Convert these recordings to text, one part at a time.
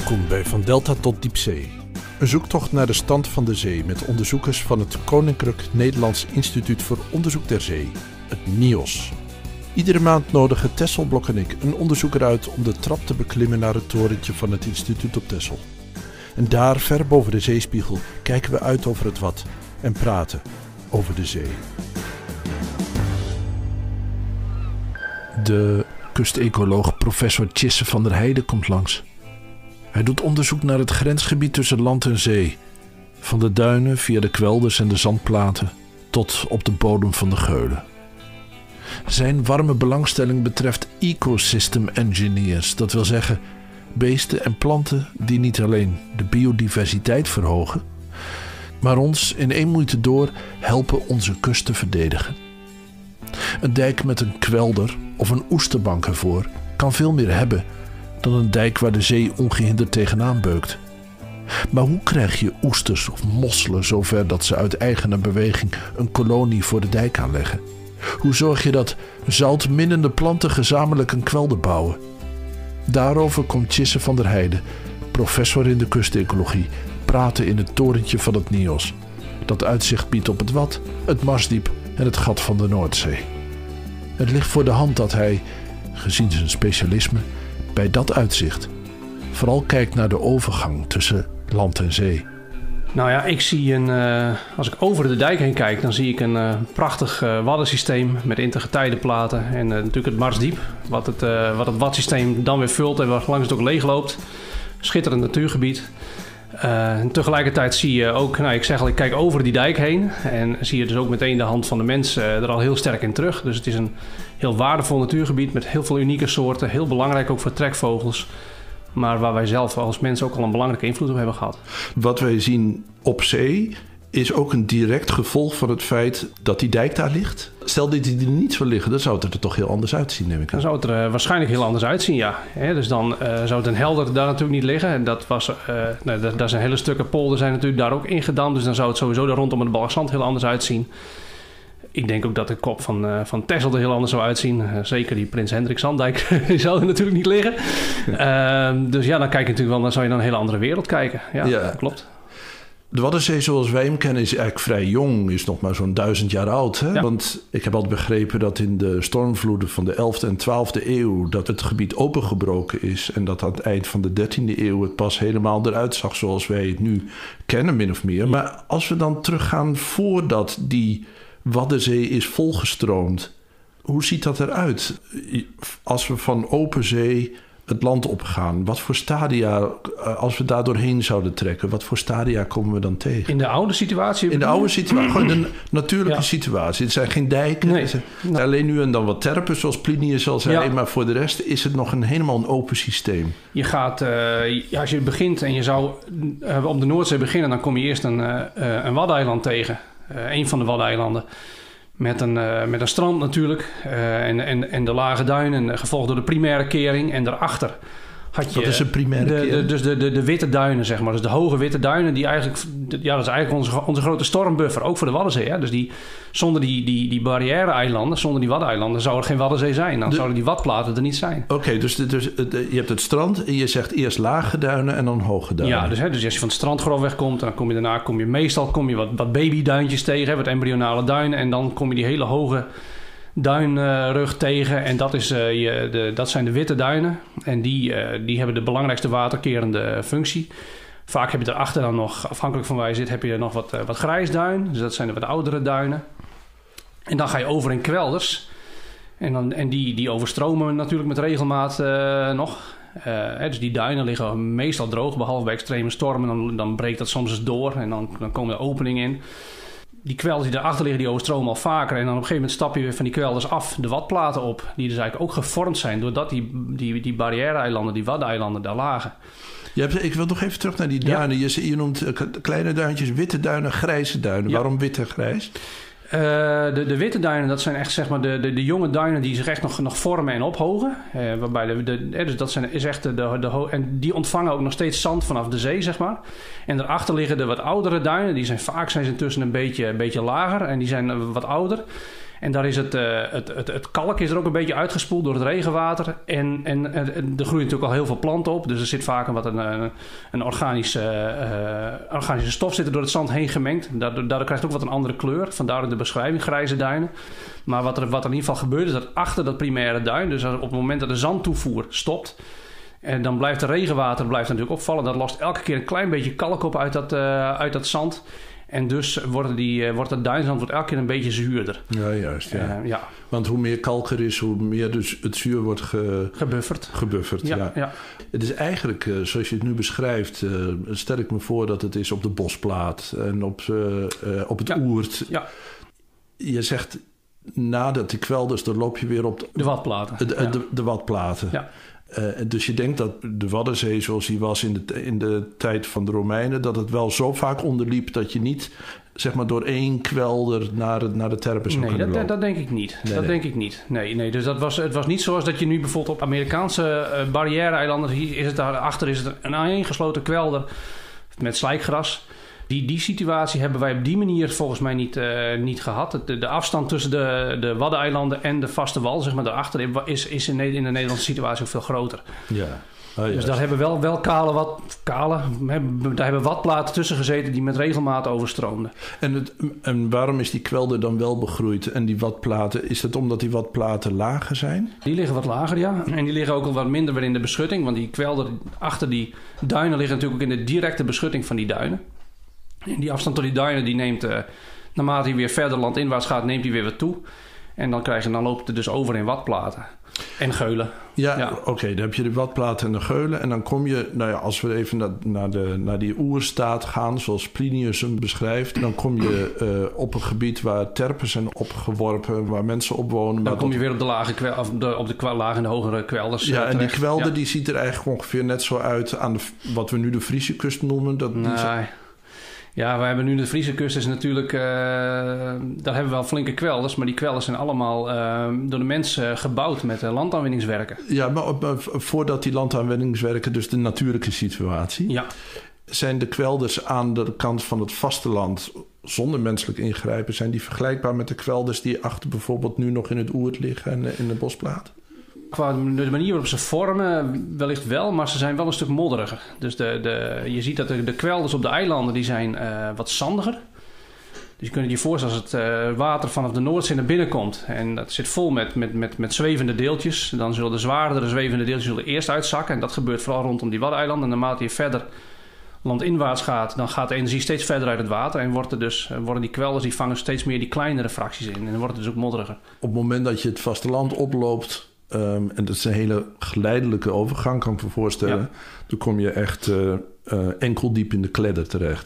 Welkom bij Van Delta tot Diepzee. Een zoektocht naar de stand van de zee met onderzoekers van het Koninklijk Nederlands Instituut voor Onderzoek der Zee, het NIOS. Iedere maand nodigen Tesselblok en ik een onderzoeker uit om de trap te beklimmen naar het torentje van het instituut op Texel. En daar, ver boven de zeespiegel, kijken we uit over het wat en praten over de zee. De kustecoloog professor Tjisse van der Heijden komt langs. Hij doet onderzoek naar het grensgebied tussen land en zee. Van de duinen via de kwelders en de zandplaten tot op de bodem van de geulen. Zijn warme belangstelling betreft ecosystem engineers, dat wil zeggen beesten en planten die niet alleen de biodiversiteit verhogen, maar ons in één moeite door helpen onze kust te verdedigen. Een dijk met een kwelder of een oesterbank ervoor kan veel meer hebben dan een dijk waar de zee ongehinderd tegenaan beukt. Maar hoe krijg je oesters of mosselen zover dat ze uit eigene beweging een kolonie voor de dijk aanleggen? Hoe zorg je dat zoutminnende planten gezamenlijk een kwelder bouwen? Daarover komt Tjisse van der Heijden, professor in de kustecologie, praten in het torentje van het NIOS, dat uitzicht biedt op het Wad, het Marsdiep en het gat van de Noordzee. Het ligt voor de hand dat hij, gezien zijn specialisme, bij dat uitzicht vooral kijkt naar de overgang tussen land en zee. Nou ja, ik zie als ik over de dijk heen kijk, dan zie ik een prachtig waddensysteem met intergetijdenplaten en natuurlijk het Marsdiep, wat het wadsysteem dan weer vult en waar langs het ook leeg loopt. Schitterend natuurgebied. En tegelijkertijd zie je ook, ik kijk over die dijk heen en zie je dus ook meteen de hand van de mens er al heel sterk in terug. Dus het is een heel waardevol natuurgebied met heel veel unieke soorten, heel belangrijk ook voor trekvogels. Maar waar wij zelf als mensen ook al een belangrijke invloed op hebben gehad. Wat wij zien op zee is ook een direct gevolg van het feit dat die dijk daar ligt. Stel dat die er niet zou liggen, dan zou het er toch heel anders uitzien, neem ik aan. Dan zou het er waarschijnlijk heel anders uitzien, ja. Dus dan zou het een helder daar natuurlijk niet liggen. En dat was, daar zijn hele stukken polder zijn natuurlijk daar ook ingedamd. Dus dan zou het sowieso daar rondom het Balkzand heel anders uitzien. Ik denk ook dat de kop van Texel er heel anders zou uitzien. Zeker die Prins Hendrik Zanddijk, die zou er natuurlijk niet liggen. Dus ja, dan kijk je natuurlijk wel, dan zou je naar een hele andere wereld kijken. Ja, klopt. De Waddenzee zoals wij hem kennen is eigenlijk vrij jong, is nog maar zo'n 1000 jaar oud. Hè? Ja. Want ik heb altijd begrepen dat in de stormvloeden van de 11e en 12e eeuw dat het gebied opengebroken is. En dat aan het eind van de 13e eeuw het pas helemaal eruit zag zoals wij het nu kennen, min of meer. Maar als we dan teruggaan voordat die Waddenzee is volgestroomd, hoe ziet dat eruit? Als we van open zee het land opgaan, wat voor stadia, als we daar doorheen zouden trekken, wat voor stadia komen we dan tegen? In de oude situatie? In de oude situatie, gewoon de natuurlijke situatie. Het zijn geen dijken. Nee. Alleen nu en dan wat terpen, zoals Plinius al zei. Ja. Maar voor de rest is het nog helemaal een open systeem. Je gaat, als je begint en je zou op de Noordzee beginnen, dan kom je eerst een waddeneiland tegen. Een van de waddeneilanden. Met een strand natuurlijk. En de lage duinen, gevolgd door de primaire kering. En daarachter had je... Wat is een primaire kering? Dus de witte duinen, zeg maar. Dus de hoge witte duinen, die eigenlijk... Ja, dat is eigenlijk onze grote stormbuffer, ook voor de Waddenzee. Hè? Dus zonder die barrière-eilanden, zonder die waddeneilanden, zou er geen Waddenzee zijn. Dan zouden die wadplaten er niet zijn. Oké, dus je hebt het strand en je zegt eerst lage duinen en dan hoge duinen. Ja, dus als je van het strand grofweg komt, dan kom je meestal wat babyduintjes tegen, wat embryonale duinen. En dan kom je die hele hoge duinrug tegen. En dat zijn de witte duinen. En die hebben de belangrijkste waterkerende functie. Vaak heb je erachter dan nog, afhankelijk van waar je zit, heb je nog wat grijsduin. Dus dat zijn de wat oudere duinen. En dan ga je over in kwelders. En die overstromen natuurlijk met regelmaat nog. Dus die duinen liggen meestal droog, behalve bij extreme stormen. Dan breekt dat soms eens door en dan komen er openingen in. Die kwelders die daarachter liggen, die overstromen al vaker. En dan op een gegeven moment stap je weer van die kwelders af de wadplaten op. Die dus eigenlijk ook gevormd zijn doordat die barrière-eilanden, die waddeneilanden daar lagen. Ik wil nog even terug naar die duinen. Ja. Je noemt kleine duintjes, witte duinen, grijze duinen. Ja. Waarom wit en grijs? De witte duinen, dat zijn echt zeg maar de jonge duinen die zich echt nog vormen en ophogen. Waarbij dus dat is echt en die ontvangen ook nog steeds zand vanaf de zee, zeg maar. En daarachter liggen de wat oudere duinen. Die zijn intussen een beetje lager en die zijn wat ouder. En daar is het kalk is er ook een beetje uitgespoeld door het regenwater. En er groeien natuurlijk al heel veel planten op. Dus er zit vaak een organische stof zit er door het zand heen gemengd. Daardoor krijgt het ook wat een andere kleur. Vandaar de beschrijving, grijze duinen. Maar wat er in ieder geval gebeurt is dat achter dat primaire duin... dus op het moment dat de zandtoevoer stopt... en dan blijft de regenwater natuurlijk opvallen. Dat lost elke keer een klein beetje kalk op uit dat zand... En dus wordt het duinzand elke keer een beetje zuurder. Ja, juist. Ja. Want hoe meer kalk er is, hoe meer dus het zuur wordt gebufferd. Ja. Het is eigenlijk, zoals je het nu beschrijft... stel ik me voor dat het is op de bosplaat en op het oert. Ja. Je zegt, nadat die kwelders, dan loop je weer op... de watplaten. De watplaten. Ja. Dus je denkt dat de Waddenzee zoals die was in de tijd van de Romeinen... dat het wel zo vaak onderliep dat je niet zeg maar door één kwelder naar de terpen zou kunnen lopen. Dat denk ik niet. Denk ik niet. Nee. Dus het was niet zoals dat je nu bijvoorbeeld op Amerikaanse barrière-eilanden... daarachter is het een aaneengesloten kwelder met slijkgras... Die situatie hebben wij op die manier volgens mij niet gehad. De afstand tussen de Waddeneilanden en de vaste wal, zeg maar daarachter, is in de Nederlandse situatie ook veel groter. Ja. Dus daar hebben wel daar hebben watplaten tussen gezeten die met regelmaat overstroomden. En waarom is die kwelder dan wel begroeid en die watplaten? Is het omdat die watplaten lager zijn? Die liggen wat lager, ja. En die liggen ook al wat minder weer in de beschutting. Want die kwelder achter die duinen liggen natuurlijk ook in de directe beschutting van die duinen. En die afstand tot die duinen die neemt, naarmate hij weer verder landinwaarts gaat, neemt hij weer wat toe. En dan loopt het dus over in watplaten en geulen. Ja. Oké, dan heb je de watplaten en de geulen. En dan kom je, als we even naar die oerstaat gaan, zoals Plinius hem beschrijft. Dan kom je op een gebied waar terpen zijn opgeworpen, waar mensen op wonen. Dan kom je weer op de lage en de hogere kwelders. Ja, en die kwelder die ziet er eigenlijk ongeveer net zo uit aan wat we nu de Friese kust noemen. Ja, we hebben nu de Friese kust is natuurlijk... daar hebben we wel flinke kwelders. Maar die kwelders zijn allemaal door de mens gebouwd met landaanwinningswerken. Ja, maar voordat die landaanwinningswerken, dus de natuurlijke situatie... Ja. Zijn de kwelders aan de kant van het vasteland zonder menselijk ingrijpen... zijn die vergelijkbaar met de kwelders die achter bijvoorbeeld nu nog in het oert liggen en in de bosplaat? Qua de manier waarop ze vormen wellicht wel, maar ze zijn wel een stuk modderiger. Dus je ziet dat de kwelders op de eilanden die zijn wat zandiger. Dus je kunt je voorstellen als het water vanaf de Noordzee naar binnen komt... en dat zit vol met zwevende deeltjes... dan zullen de zwaardere zwevende deeltjes eerst uitzakken. En dat gebeurt vooral rondom die Waddeneilanden. En naarmate je verder landinwaarts gaat, dan gaat de energie steeds verder uit het water... en worden die kwelders die vangen steeds meer die kleinere fracties in. En dan wordt het dus ook modderiger. Op het moment dat je het vasteland oploopt... en dat is een hele geleidelijke overgang, kan ik me voorstellen. Ja. Dan kom je echt enkel diep in de kledder terecht.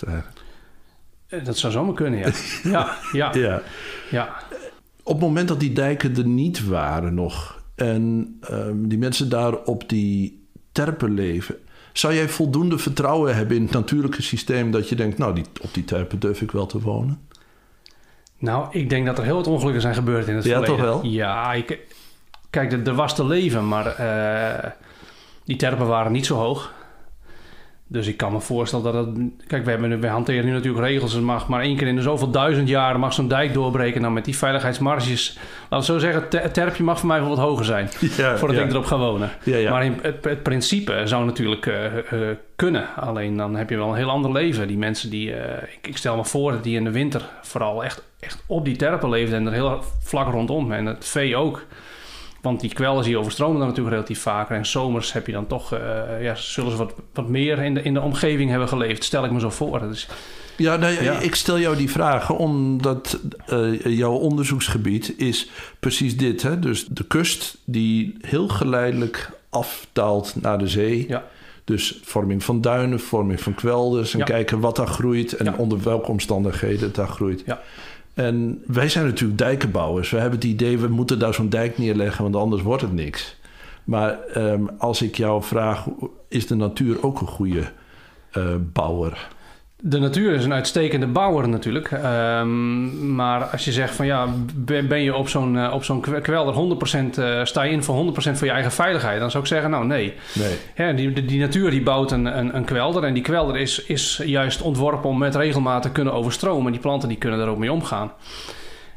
Dat zou zomaar kunnen, ja. Ja. Op het moment dat die dijken er niet waren nog... en die mensen daar op die terpen leven... zou jij voldoende vertrouwen hebben in het natuurlijke systeem... dat je denkt, op die terpen durf ik wel te wonen? Nou, ik denk dat er heel wat ongelukken zijn gebeurd in het verleden. Ja, toch wel? Ja, kijk, er was te leven, maar die terpen waren niet zo hoog. Dus ik kan me voorstellen dat het... Kijk, wij hanteren nu natuurlijk regels. Het mag maar 1 keer in de zoveel 1000 jaar mag zo'n dijk doorbreken. Nou, met die veiligheidsmarges... Laten we zo zeggen, het terpje mag voor mij wel wat hoger zijn. Voordat ik erop ga wonen. Ja. Maar het principe zou natuurlijk kunnen. Alleen dan heb je wel een heel ander leven. Die mensen die... ik stel me voor dat die in de winter vooral echt op die terpen leefden. En er heel vlak rondom. En het vee ook. Want die kwelders die overstromen dan natuurlijk relatief vaker. En zomers heb je dan toch... zullen ze wat meer in de omgeving hebben geleefd. Stel ik me zo voor. Dus, ik stel jou die vragen omdat jouw onderzoeksgebied is precies dit. Hè? Dus de kust die heel geleidelijk afdaalt naar de zee. Ja. Dus vorming van duinen, vorming van kwelders. En kijken wat daar groeit en onder welke omstandigheden het daar groeit. Ja. En wij zijn natuurlijk dijkenbouwers. We hebben het idee, we moeten daar zo'n dijk neerleggen, want anders wordt het niks. Maar als ik jou vraag, is de natuur ook een goede bouwer? De natuur is een uitstekende bouwer natuurlijk. Maar als je zegt van ben je op zo'n kwelder 100%, sta je in voor 100% voor je eigen veiligheid, dan zou ik zeggen, nee. Ja, die natuur die bouwt een kwelder en die kwelder is juist ontworpen om met regelmaat te kunnen overstromen. Die planten die kunnen daar ook mee omgaan.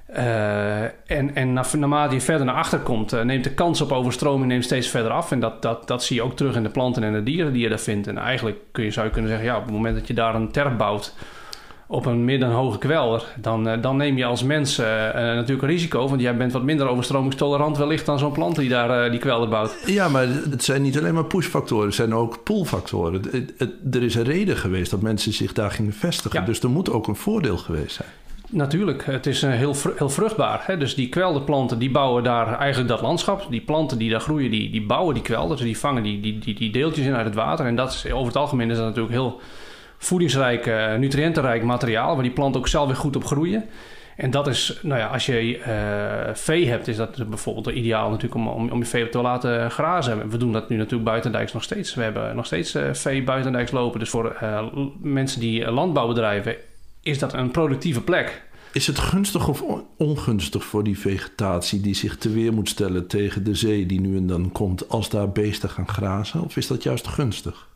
En naarmate je verder naar achter komt, neemt de kans op overstroming steeds verder af. En dat zie je ook terug in de planten en de dieren die je daar vindt. En eigenlijk zou je kunnen zeggen, op het moment dat je daar een terp bouwt op een midden hoge kwelder, dan neem je als mens natuurlijk een risico. Want jij bent wat minder overstromingstolerant wellicht dan zo'n plant die daar die kwelder bouwt. Ja, maar het zijn niet alleen maar pushfactoren, het zijn ook pullfactoren. Er is een reden geweest dat mensen zich daar gingen vestigen. Ja. Dus er moet ook een voordeel geweest zijn. Natuurlijk, het is heel vruchtbaar. Hè? Dus die kwelderplanten die bouwen daar eigenlijk dat landschap. Die planten die daar groeien, die bouwen die kwelders. Die vangen die deeltjes in uit het water. En dat is, over het algemeen is dat natuurlijk heel voedingsrijk, nutriëntenrijk materiaal, waar die planten ook zelf weer goed op groeien. En dat is, als je vee hebt, is dat bijvoorbeeld ideaal natuurlijk om je vee te laten grazen. We doen dat nu natuurlijk buitendijks nog steeds. We hebben nog steeds vee buitendijks lopen. Dus voor mensen die landbouw bedrijven is dat een productieve plek. Is het gunstig of ongunstig voor die vegetatie die zich te weer moet stellen tegen de zee die nu en dan komt als daar beesten gaan grazen? Of is dat juist gunstig?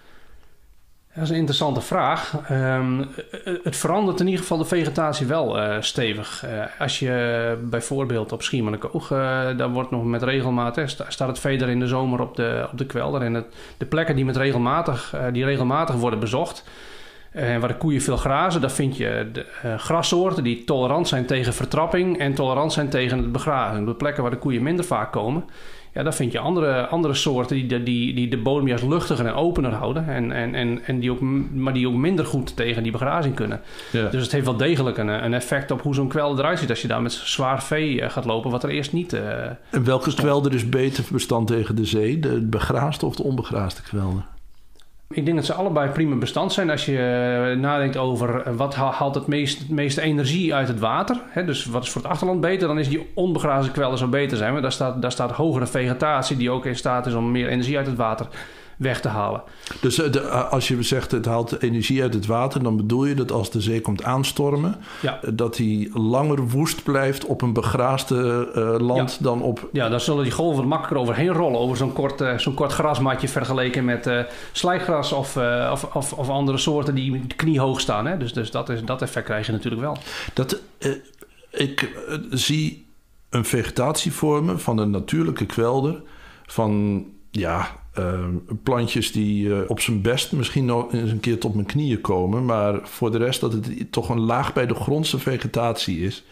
Dat is een interessante vraag. Het verandert in ieder geval de vegetatie wel stevig. Als je bijvoorbeeld op Schiermonnikoog, daar wordt nog met regelmaat, staat het vee er in de zomer op de kwelder. En de plekken die regelmatig worden bezocht, waar de koeien veel grazen, daar vind je grassoorten die tolerant zijn tegen vertrapping en tolerant zijn tegen het begrazen. Op de plekken waar de koeien minder vaak komen, daar vind je andere soorten die de bodem juist luchtiger en opener houden. En die ook minder goed tegen die begrazing kunnen. Ja. Dus het heeft wel degelijk een effect op hoe zo'n kwelder eruit ziet als je daar met zwaar vee gaat lopen, wat er eerst niet En welke kwelder is beter bestand tegen de zee? De begraasde of de onbegraasde kwelder? Ik denk dat ze allebei prima bestand zijn. Als je nadenkt over wat haalt het meeste energie uit het water. Hè, dus wat is voor het achterland beter, dan is die onbegraasde kwelder zo beter zijn. Maar daar staat hogere vegetatie die ook in staat is om meer energie uit het water weg te halen. Dus als je zegt het haalt energie uit het water, dan bedoel je dat als de zee komt aanstormen, dat hij langer woest blijft op een begraasde land dan op... Ja, dan zullen die golven wat makkelijker overheen rollen over zo'n kort grasmatje vergeleken met slijkgras of andere soorten die kniehoog staan. Hè? Dus dat effect krijg je natuurlijk wel. Ik zie een vegetatie vormen van een natuurlijke kwelder van plantjes die op zijn best misschien nog eens een keer tot mijn knieën komen, maar voor de rest dat het toch een laag bij de grondse vegetatie is.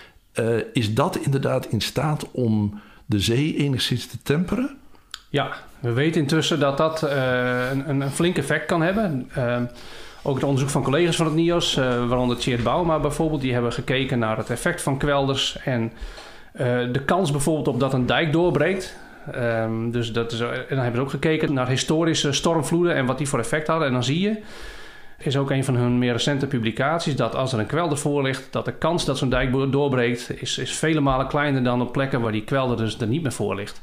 Is dat inderdaad in staat om de zee enigszins te temperen? Ja, we weten intussen dat een flink effect kan hebben. Ook het onderzoek van collega's van het NIOS, waaronder Tjeerd Bouma bijvoorbeeld, die hebben gekeken naar het effect van kwelders en de kans bijvoorbeeld op dat een dijk doorbreekt. En dan hebben ze ook gekeken naar historische stormvloeden en wat die voor effect hadden. En dan zie je, is ook een van hun meer recente publicaties, dat als er een kwelder voor ligt, dat de kans dat zo'n dijk doorbreekt is vele malen kleiner dan op plekken waar die kwelder dus er niet meer voor ligt.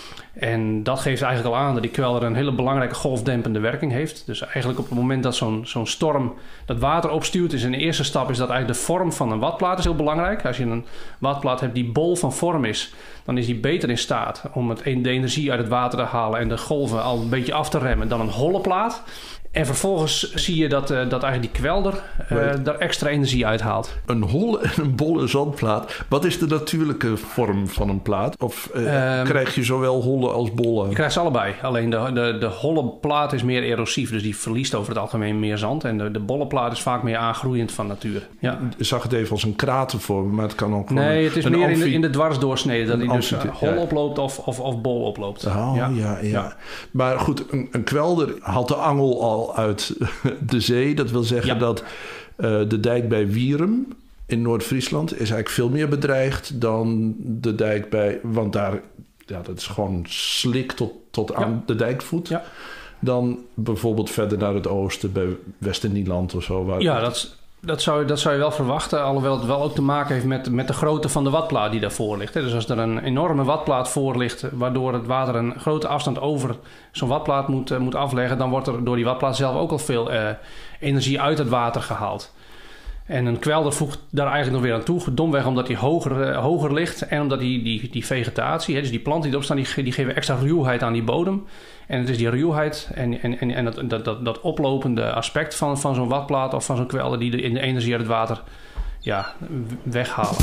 En dat geeft eigenlijk al aan dat die kwelder een hele belangrijke golfdempende werking heeft. Dus eigenlijk op het moment dat zo'n storm dat water opstuwt, is in de eerste stap is dat eigenlijk de vorm van een watplaat is heel belangrijk. Als je een watplaat hebt die bol van vorm is, dan is die beter in staat om de energie uit het water te halen en de golven al een beetje af te remmen dan een holle plaat. En vervolgens zie je dat eigenlijk die kwelder daar extra energie uithaalt. Een holle en een bolle zandplaat. Wat is de natuurlijke vorm van een plaat? Of krijg je zowel holle als bolle? Je krijgt ze allebei. Alleen de holle plaat is meer erosief. Dus die verliest over het algemeen meer zand. En de bolle plaat is vaak meer aangroeiend van nature. Ja. Ik zag het even als een kratervorm, maar het kan ook... Nee, het is meer in de dwarsdoorsnede. Dat hij dus hol oploopt of bol oploopt. Oh, ja. Maar goed, een kwelder haalt de angel al uit de zee. Dat wil zeggen dat de dijk bij Wierum in Noord-Friesland is eigenlijk veel meer bedreigd dan de dijk bij... Want daar, dat is gewoon slik tot aan de dijkvoet. Ja. Dan bijvoorbeeld verder naar het oosten bij Westernieland of zo. Dat zou je wel verwachten, alhoewel het wel ook te maken heeft met de grootte van de watplaat die daarvoor ligt. Dus als er een enorme watplaat voor ligt, waardoor het water een grote afstand over zo'n watplaat moet afleggen, dan wordt er door die watplaat zelf ook al veel energie uit het water gehaald. En een kwelder voegt daar eigenlijk nog weer aan toe, domweg omdat hij hoger ligt en omdat die vegetatie, dus die planten die erop staan, die geven extra ruwheid aan die bodem. En het is die ruwheid en dat oplopende aspect van zo'n watplaat of van zo'n kwelder die de energie uit het water weghalen.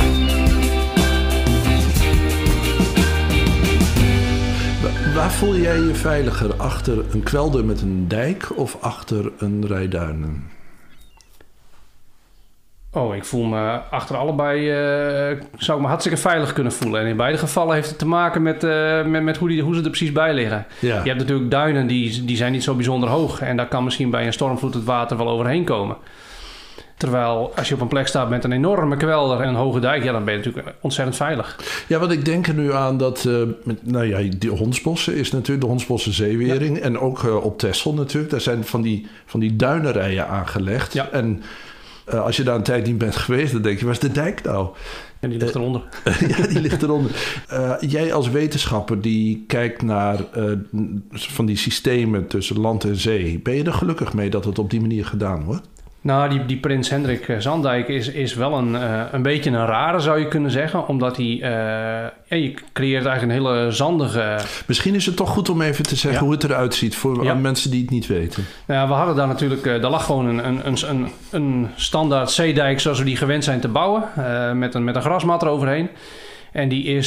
Waar voel jij je veiliger? Achter een kwelder met een dijk of achter een rij duinen? Ik voel me achter allebei... zou ik me hartstikke veilig kunnen voelen. En in beide gevallen heeft het te maken met hoe ze er precies bij liggen. Ja. Je hebt natuurlijk duinen die zijn niet zo bijzonder hoog. En daar kan misschien bij een stormvloed het water wel overheen komen. Terwijl als je op een plek staat met een enorme kwelder en een hoge dijk... dan ben je natuurlijk ontzettend veilig. Ja, want ik denk er nu aan dat... die Hondsbossen is natuurlijk de Hondsbossen zeewering. Ja. En ook op Texel natuurlijk. Daar zijn van die duinenrijen aangelegd. Ja. En als je daar een tijd niet bent geweest... dan denk je, waar is de dijk nou? En die ligt eronder. Ja, die ligt eronder. Jij als wetenschapper die kijkt naar van die systemen tussen land en zee... ben je er gelukkig mee dat het op die manier gedaan wordt? Nou, die Prins Hendrik Zandijk is wel een beetje een rare, zou je kunnen zeggen. Omdat hij... je creëert eigenlijk een hele zandige... Misschien is het toch goed om even te zeggen hoe het eruit ziet... voor mensen die het niet weten. Nou ja, we hadden daar natuurlijk... daar lag gewoon een standaard zeedijk zoals we die gewend zijn te bouwen. Met een grasmat eroverheen. En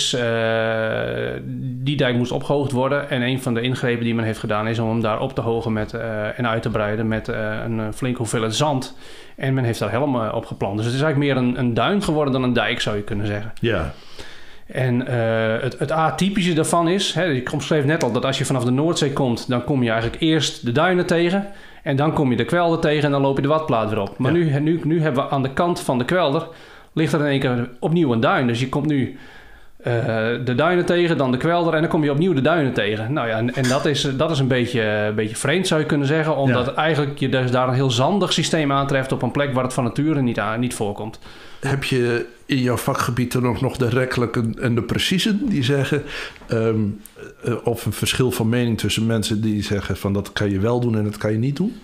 die dijk moest opgehoogd worden. En een van de ingrepen die men heeft gedaan... is om hem daar op te hogen en uit te breiden... met een flinke hoeveelheid zand. En men heeft daar helmen op geplant. Dus het is eigenlijk meer een duin geworden dan een dijk, zou je kunnen zeggen. Ja. En het atypische daarvan is... ik omschreef net al dat als je vanaf de Noordzee komt... dan kom je eigenlijk eerst de duinen tegen... en dan kom je de kwelder tegen en dan loop je de Wadplaat weer op. Maar nu hebben we aan de kant van de kwelder... ligt er in één keer opnieuw een duin. Dus je komt nu de duinen tegen, dan de kwelder... en dan kom je opnieuw de duinen tegen. Nou ja, en dat is een beetje vreemd, zou je kunnen zeggen... omdat eigenlijk je dus daar een heel zandig systeem aantreft... op een plek waar het van nature niet voorkomt. Heb je in jouw vakgebied dan ook nog de rekkelijke en de preciezen... die zeggen, of een verschil van mening tussen mensen... die zeggen van dat kan je wel doen en dat kan je niet doen?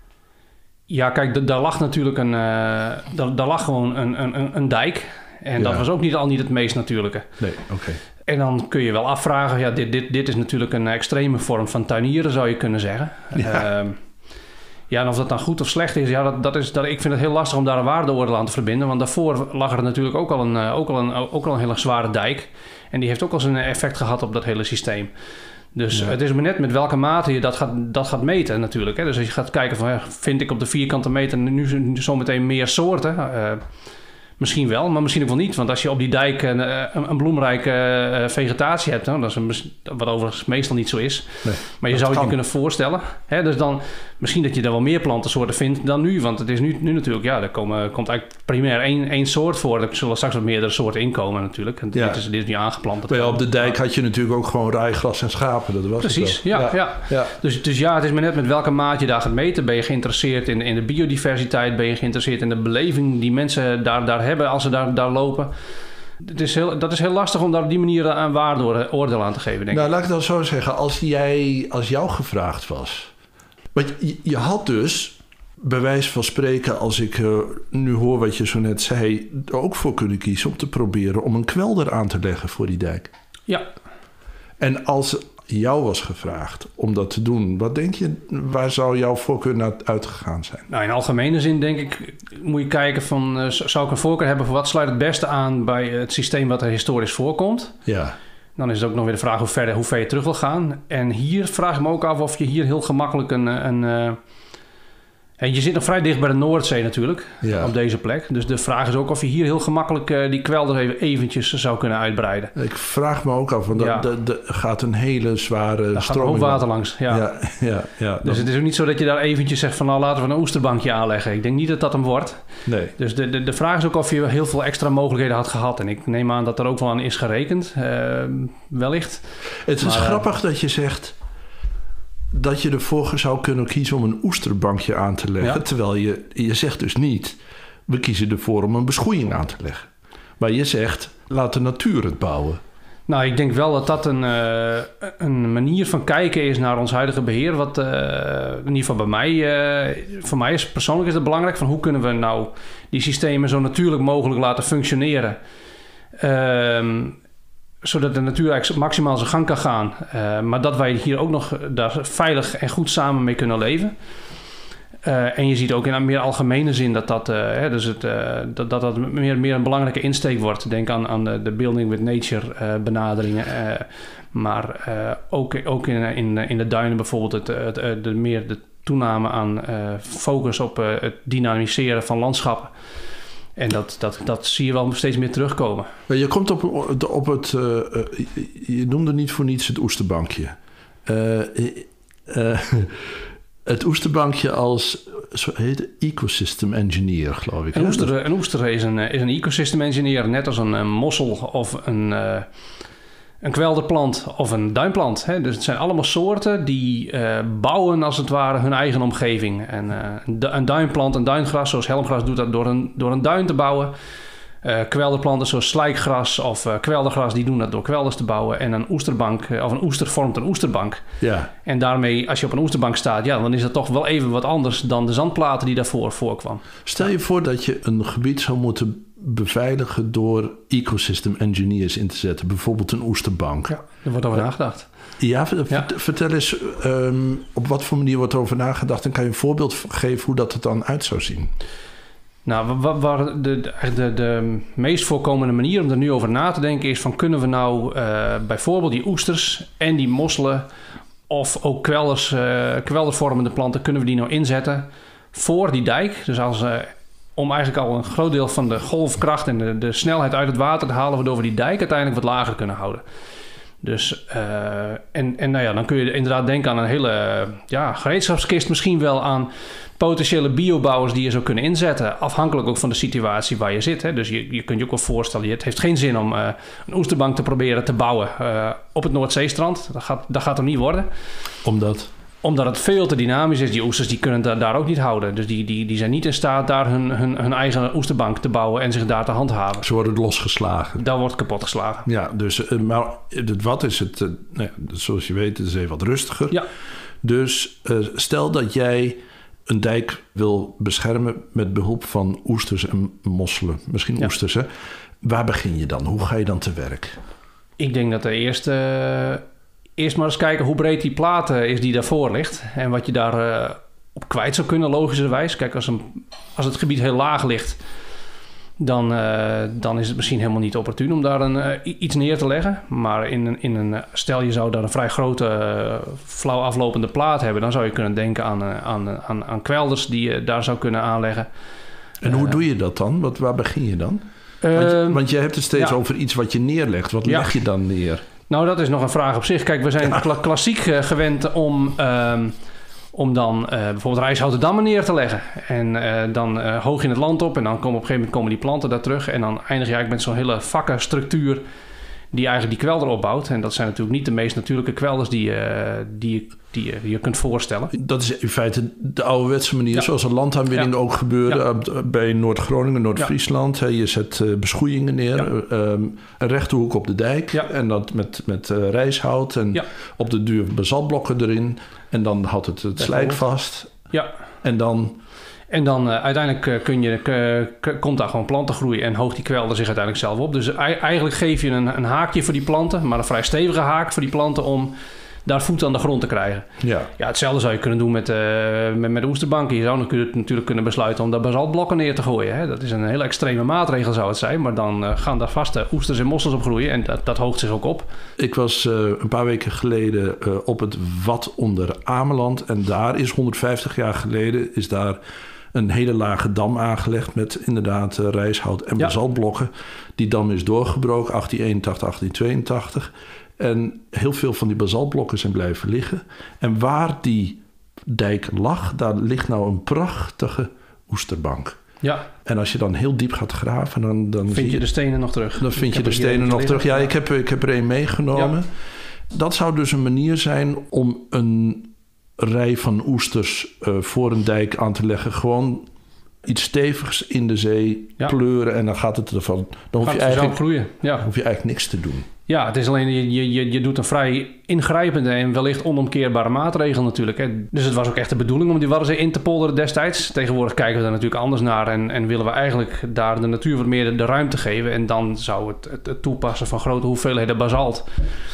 Ja, kijk, daar lag natuurlijk daar lag gewoon een dijk. En dat was ook niet het meest natuurlijke. Nee, oké. En dan kun je wel afvragen... dit is natuurlijk een extreme vorm van tuinieren, zou je kunnen zeggen. Ja. En of dat dan goed of slecht is... ik vind het heel lastig om daar een waardeoordeel aan te verbinden. Want daarvoor lag er natuurlijk ook al een hele zware dijk. En die heeft ook al zijn effect gehad op dat hele systeem. Dus het is maar net met welke mate je dat gaat meten natuurlijk. Hè? Dus als je gaat kijken van... vind ik op de vierkante meter nu zometeen meer soorten... misschien wel, maar misschien ook wel niet. Want als je op die dijk een bloemrijke vegetatie hebt... dat is wat overigens meestal niet zo is. Nee, maar je zou het je kunnen voorstellen. Hè? Dus dan misschien dat je daar wel meer plantensoorten vindt dan nu. Want het is nu natuurlijk... er komt eigenlijk primair één soort voor. Er zullen straks wat meerdere soorten inkomen natuurlijk. En dit is nu aangeplant. Maar op de dijk had je natuurlijk ook gewoon rijgras en schapen. Dat was precies, ja. Dus het is maar net met welke maat je daar gaat meten. Ben je geïnteresseerd in de biodiversiteit? Ben je geïnteresseerd in de beleving die mensen daar hebben als ze daar lopen? Dat is heel lastig om daar op die manier een waardeoordeel aan te geven, denk ik. Laat ik dan zo zeggen. Als jou gevraagd was... Want je had dus, bij wijze van spreken... als ik nu hoor wat je zo net zei... er ook voor kunnen kiezen om te proberen... om een kwelder aan te leggen voor die dijk. Ja. En als jou was gevraagd om dat te doen... wat denk je, waar zou jouw voorkeur naar uitgegaan zijn? Nou, in algemene zin denk ik... moet je kijken van... zou ik een voorkeur hebben voor wat sluit het beste aan... bij het systeem wat er historisch voorkomt? Ja. Dan is het ook nog weer de vraag hoe ver je terug wil gaan. En hier vraag ik me ook af of je hier heel gemakkelijk je zit nog vrij dicht bij de Noordzee natuurlijk, op deze plek. Dus de vraag is ook of je hier heel gemakkelijk die kwelder eventjes zou kunnen uitbreiden. Ik vraag me ook af, want er gaat een hele zware daar stroming. Gaat water langs, ja. Dus het is ook niet zo dat je daar eventjes zegt van... laten we een oesterbankje aanleggen. Ik denk niet dat hem wordt. Nee. Dus de vraag is ook of je heel veel extra mogelijkheden had gehad. En ik neem aan dat er ook wel aan is gerekend, wellicht. Het is grappig dat je zegt... dat je ervoor zou kunnen kiezen om een oesterbankje aan te leggen. Ja. Terwijl je zegt dus niet... we kiezen ervoor om een beschoeiing aan te leggen. Maar je zegt, laat de natuur het bouwen. Nou, ik denk wel dat een manier van kijken is naar ons huidige beheer. Wat in ieder geval bij mij... voor mij persoonlijk is het belangrijk... van hoe kunnen we nou die systemen zo natuurlijk mogelijk laten functioneren... zodat de natuur eigenlijk maximaal zijn gang kan gaan. Maar dat wij hier ook nog daar veilig en goed samen mee kunnen leven. En je ziet ook in een meer algemene zin dat meer een belangrijke insteek wordt. Denk aan de building with nature benaderingen. Maar ook in de duinen bijvoorbeeld de toename aan focus op het dynamiseren van landschappen. En dat zie je wel steeds meer terugkomen. Je komt op het... je noemde niet voor niets het oesterbankje. Het oesterbankje als... Zo heet het, ecosystem engineer, geloof ik. Een oester is een ecosystem engineer. Net als een mossel of een kwelderplant of een duinplant. Hè? Dus het zijn allemaal soorten die bouwen als het ware hun eigen omgeving. En een duinplant, een duingras, zoals helmgras doet dat door een duin te bouwen. Kwelderplanten zoals slijkgras of kweldergras, die doen dat door kwelders te bouwen. En een oesterbank of een oester vormt een oesterbank. Ja. En daarmee, als je op een oesterbank staat, dan is dat toch wel even wat anders dan de zandplaten die daarvoor voorkwam. Stel je voor dat je een gebied zou moeten beveiligen door ecosystem engineers in te zetten. Bijvoorbeeld een oesterbank. Ja, er wordt over nagedacht. Ja, vertel eens op wat voor manier wordt er over nagedacht en kan je een voorbeeld geven hoe dat er dan uit zou zien? Nou, waar de meest voorkomende manier om er nu over na te denken is van kunnen we nou bijvoorbeeld die oesters en die mosselen of ook kweldervormende planten, kunnen we die nou inzetten voor die dijk? Dus om eigenlijk al een groot deel van de golfkracht en de snelheid uit het water te halen, waardoor we die dijk uiteindelijk wat lager kunnen houden. Dus, dan kun je inderdaad denken aan een hele gereedschapskist, misschien wel aan potentiële biobouwers die je zou kunnen inzetten. Afhankelijk ook van de situatie waar je zit. Hè. Dus je kunt je ook wel voorstellen, het heeft geen zin om een oesterbank te proberen te bouwen op het Noordzeestrand. Dat gaat hem niet worden. Omdat het veel te dynamisch is. Die oesters die kunnen daar ook niet houden. Dus die zijn niet in staat daar hun eigen oesterbank te bouwen en zich daar te handhaven. Ze worden losgeslagen. Daar wordt kapot geslagen. Ja, dus maar wat is het? Zoals je weet, het is even wat rustiger. Ja. Dus stel dat jij een dijk wil beschermen met behulp van oesters en mosselen. Misschien oesters, hè? Waar begin je dan? Hoe ga je dan te werk? Ik denk dat eerst maar eens kijken hoe breed die plaat is die daarvoor ligt. En wat je daar op kwijt zou kunnen, logischerwijs. Kijk, als het gebied heel laag ligt, dan is het misschien helemaal niet opportun om daar iets neer te leggen. Maar stel je zou daar een vrij grote, flauw aflopende plaat hebben, dan zou je kunnen denken aan kwelders die je daar zou kunnen aanleggen. En hoe doe je dat dan? Waar begin je dan? Want je hebt het steeds over iets wat je neerlegt. Wat leg je dan neer? Nou, dat is nog een vraag op zich. Kijk, we zijn klassiek gewend om dan bijvoorbeeld rijshouten dammen neer te leggen. En dan hoog in het land op. En dan op een gegeven moment komen die planten daar terug. En dan eindig je eigenlijk met zo'n hele vakkenstructuur die eigenlijk die kwelder opbouwt. En dat zijn natuurlijk niet de meest natuurlijke kwelders die je kunt voorstellen. Dat is in feite de ouderwetse manier, zoals een landaanwinning ook gebeurde bij Noord-Groningen, Noord-Friesland. Je zet beschoeiingen neer, een rechte hoek op de dijk en dat met rijshout en op de duur basaltblokken erin. En dan houdt het slijk vast. Ja. En dan uiteindelijk komt daar gewoon plantengroei en hoogt die kwelder zich uiteindelijk zelf op. Dus eigenlijk geef je een haakje voor die planten, maar een vrij stevige haak voor die planten om daar voet aan de grond te krijgen. Ja, hetzelfde zou je kunnen doen met de oesterbanken. Je zou natuurlijk kunnen besluiten om daar basaltblokken neer te gooien. Hè. Dat is een hele extreme maatregel zou het zijn, maar dan gaan daar vaste oesters en mossels op groeien en dat hoogt zich ook op. Ik was een paar weken geleden op het Wad onder Ameland en daar is 150 jaar geleden is daar een hele lage dam aangelegd met inderdaad rijshout en basaltblokken. Die dam is doorgebroken, 1881, 1882. En heel veel van die basaltblokken zijn blijven liggen. En waar die dijk lag, daar ligt nou een prachtige oesterbank. Ja. En als je dan heel diep gaat graven, dan vind je de stenen nog terug. Dan vind je de stenen nog terug. Ja, ik heb er een meegenomen. Ja. Dat zou dus een manier zijn om een rij van oesters voor een dijk aan te leggen. Gewoon iets stevigs in de zee pleuren en dan gaat het ervan. Dan hoef je eigenlijk groeien. Ja. Hoef je eigenlijk niks te doen. Ja, het is alleen je doet een vrij ingrijpende en wellicht onomkeerbare maatregel natuurlijk. Hè. Dus het was ook echt de bedoeling om die Waddenzee in te polderen destijds. Tegenwoordig kijken we daar natuurlijk anders naar en willen we eigenlijk daar de natuur wat meer de ruimte geven. En dan zou het toepassen van grote hoeveelheden basalt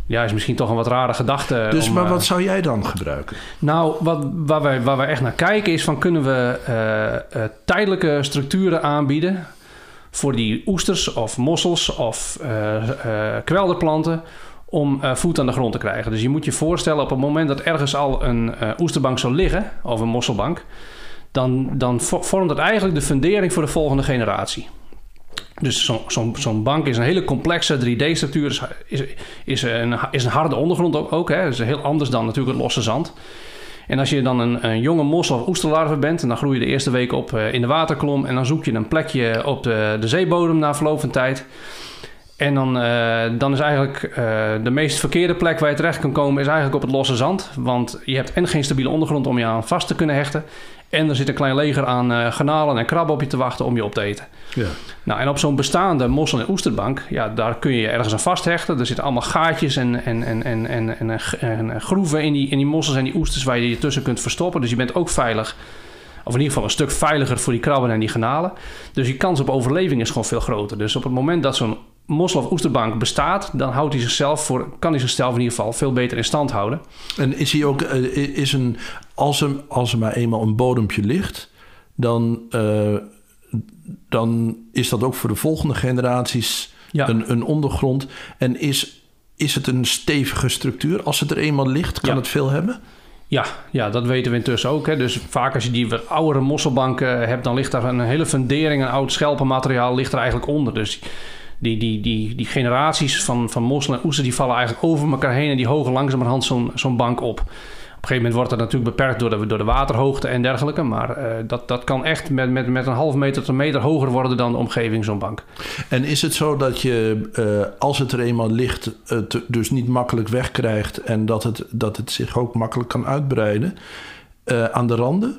Ja, is misschien toch een wat rare gedachte. Dus, maar wat zou jij dan gebruiken? Nou, waar wij echt naar kijken is van kunnen we tijdelijke structuren aanbieden voor die oesters of mossels of kwelderplanten om voet aan de grond te krijgen. Dus je moet je voorstellen op het moment dat ergens al een oesterbank zou liggen of een mosselbank, dan vormt dat eigenlijk de fundering voor de volgende generatie. Dus zo'n bank is een hele complexe 3D-structuur. Is een harde ondergrond ook. Hè? Dat is heel anders dan natuurlijk het losse zand. En als je dan een jonge mossel of oesterlarve bent, en dan groei je de eerste week op in de waterkolom en dan zoek je een plekje op de zeebodem na verloop van tijd. En dan is eigenlijk de meest verkeerde plek waar je terecht kan komen is eigenlijk op het losse zand. Want je hebt en geen stabiele ondergrond om je aan vast te kunnen hechten. En er zit een klein leger aan garnalen en krabben op je te wachten om je op te eten. Ja. Nou, en op zo'n bestaande mossel- en oesterbank, ja, daar kun je je ergens aan vasthechten. Er zitten allemaal gaatjes en groeven in die mossels en die oesters waar je je tussen kunt verstoppen. Dus je bent ook veilig. Of in ieder geval een stuk veiliger voor die krabben en die garnalen. Dus je kans op overleving is gewoon veel groter. Dus op het moment dat zo'n mossel- of oesterbank bestaat, dan kan hij zichzelf in ieder geval veel beter in stand houden. En is hij ook, als er maar eenmaal een bodempje ligt, dan is dat ook voor de volgende generaties een ondergrond. En is het een stevige structuur? Als het er eenmaal ligt, kan het veel hebben? Ja, dat weten we intussen ook. Hè. Dus vaak als je die wat oudere mosselbanken hebt, dan ligt daar een hele fundering, een oud schelpenmateriaal ligt er eigenlijk onder. Dus die generaties van mosselen en oesters die vallen eigenlijk over elkaar heen en die hogen langzamerhand zo'n bank op. Op een gegeven moment wordt dat natuurlijk beperkt door de waterhoogte en dergelijke. Maar dat kan echt met een half meter tot een meter hoger worden dan de omgeving, zo'n bank. En is het zo dat je, als het er eenmaal ligt, het dus niet makkelijk wegkrijgt en dat het zich ook makkelijk kan uitbreiden aan de randen?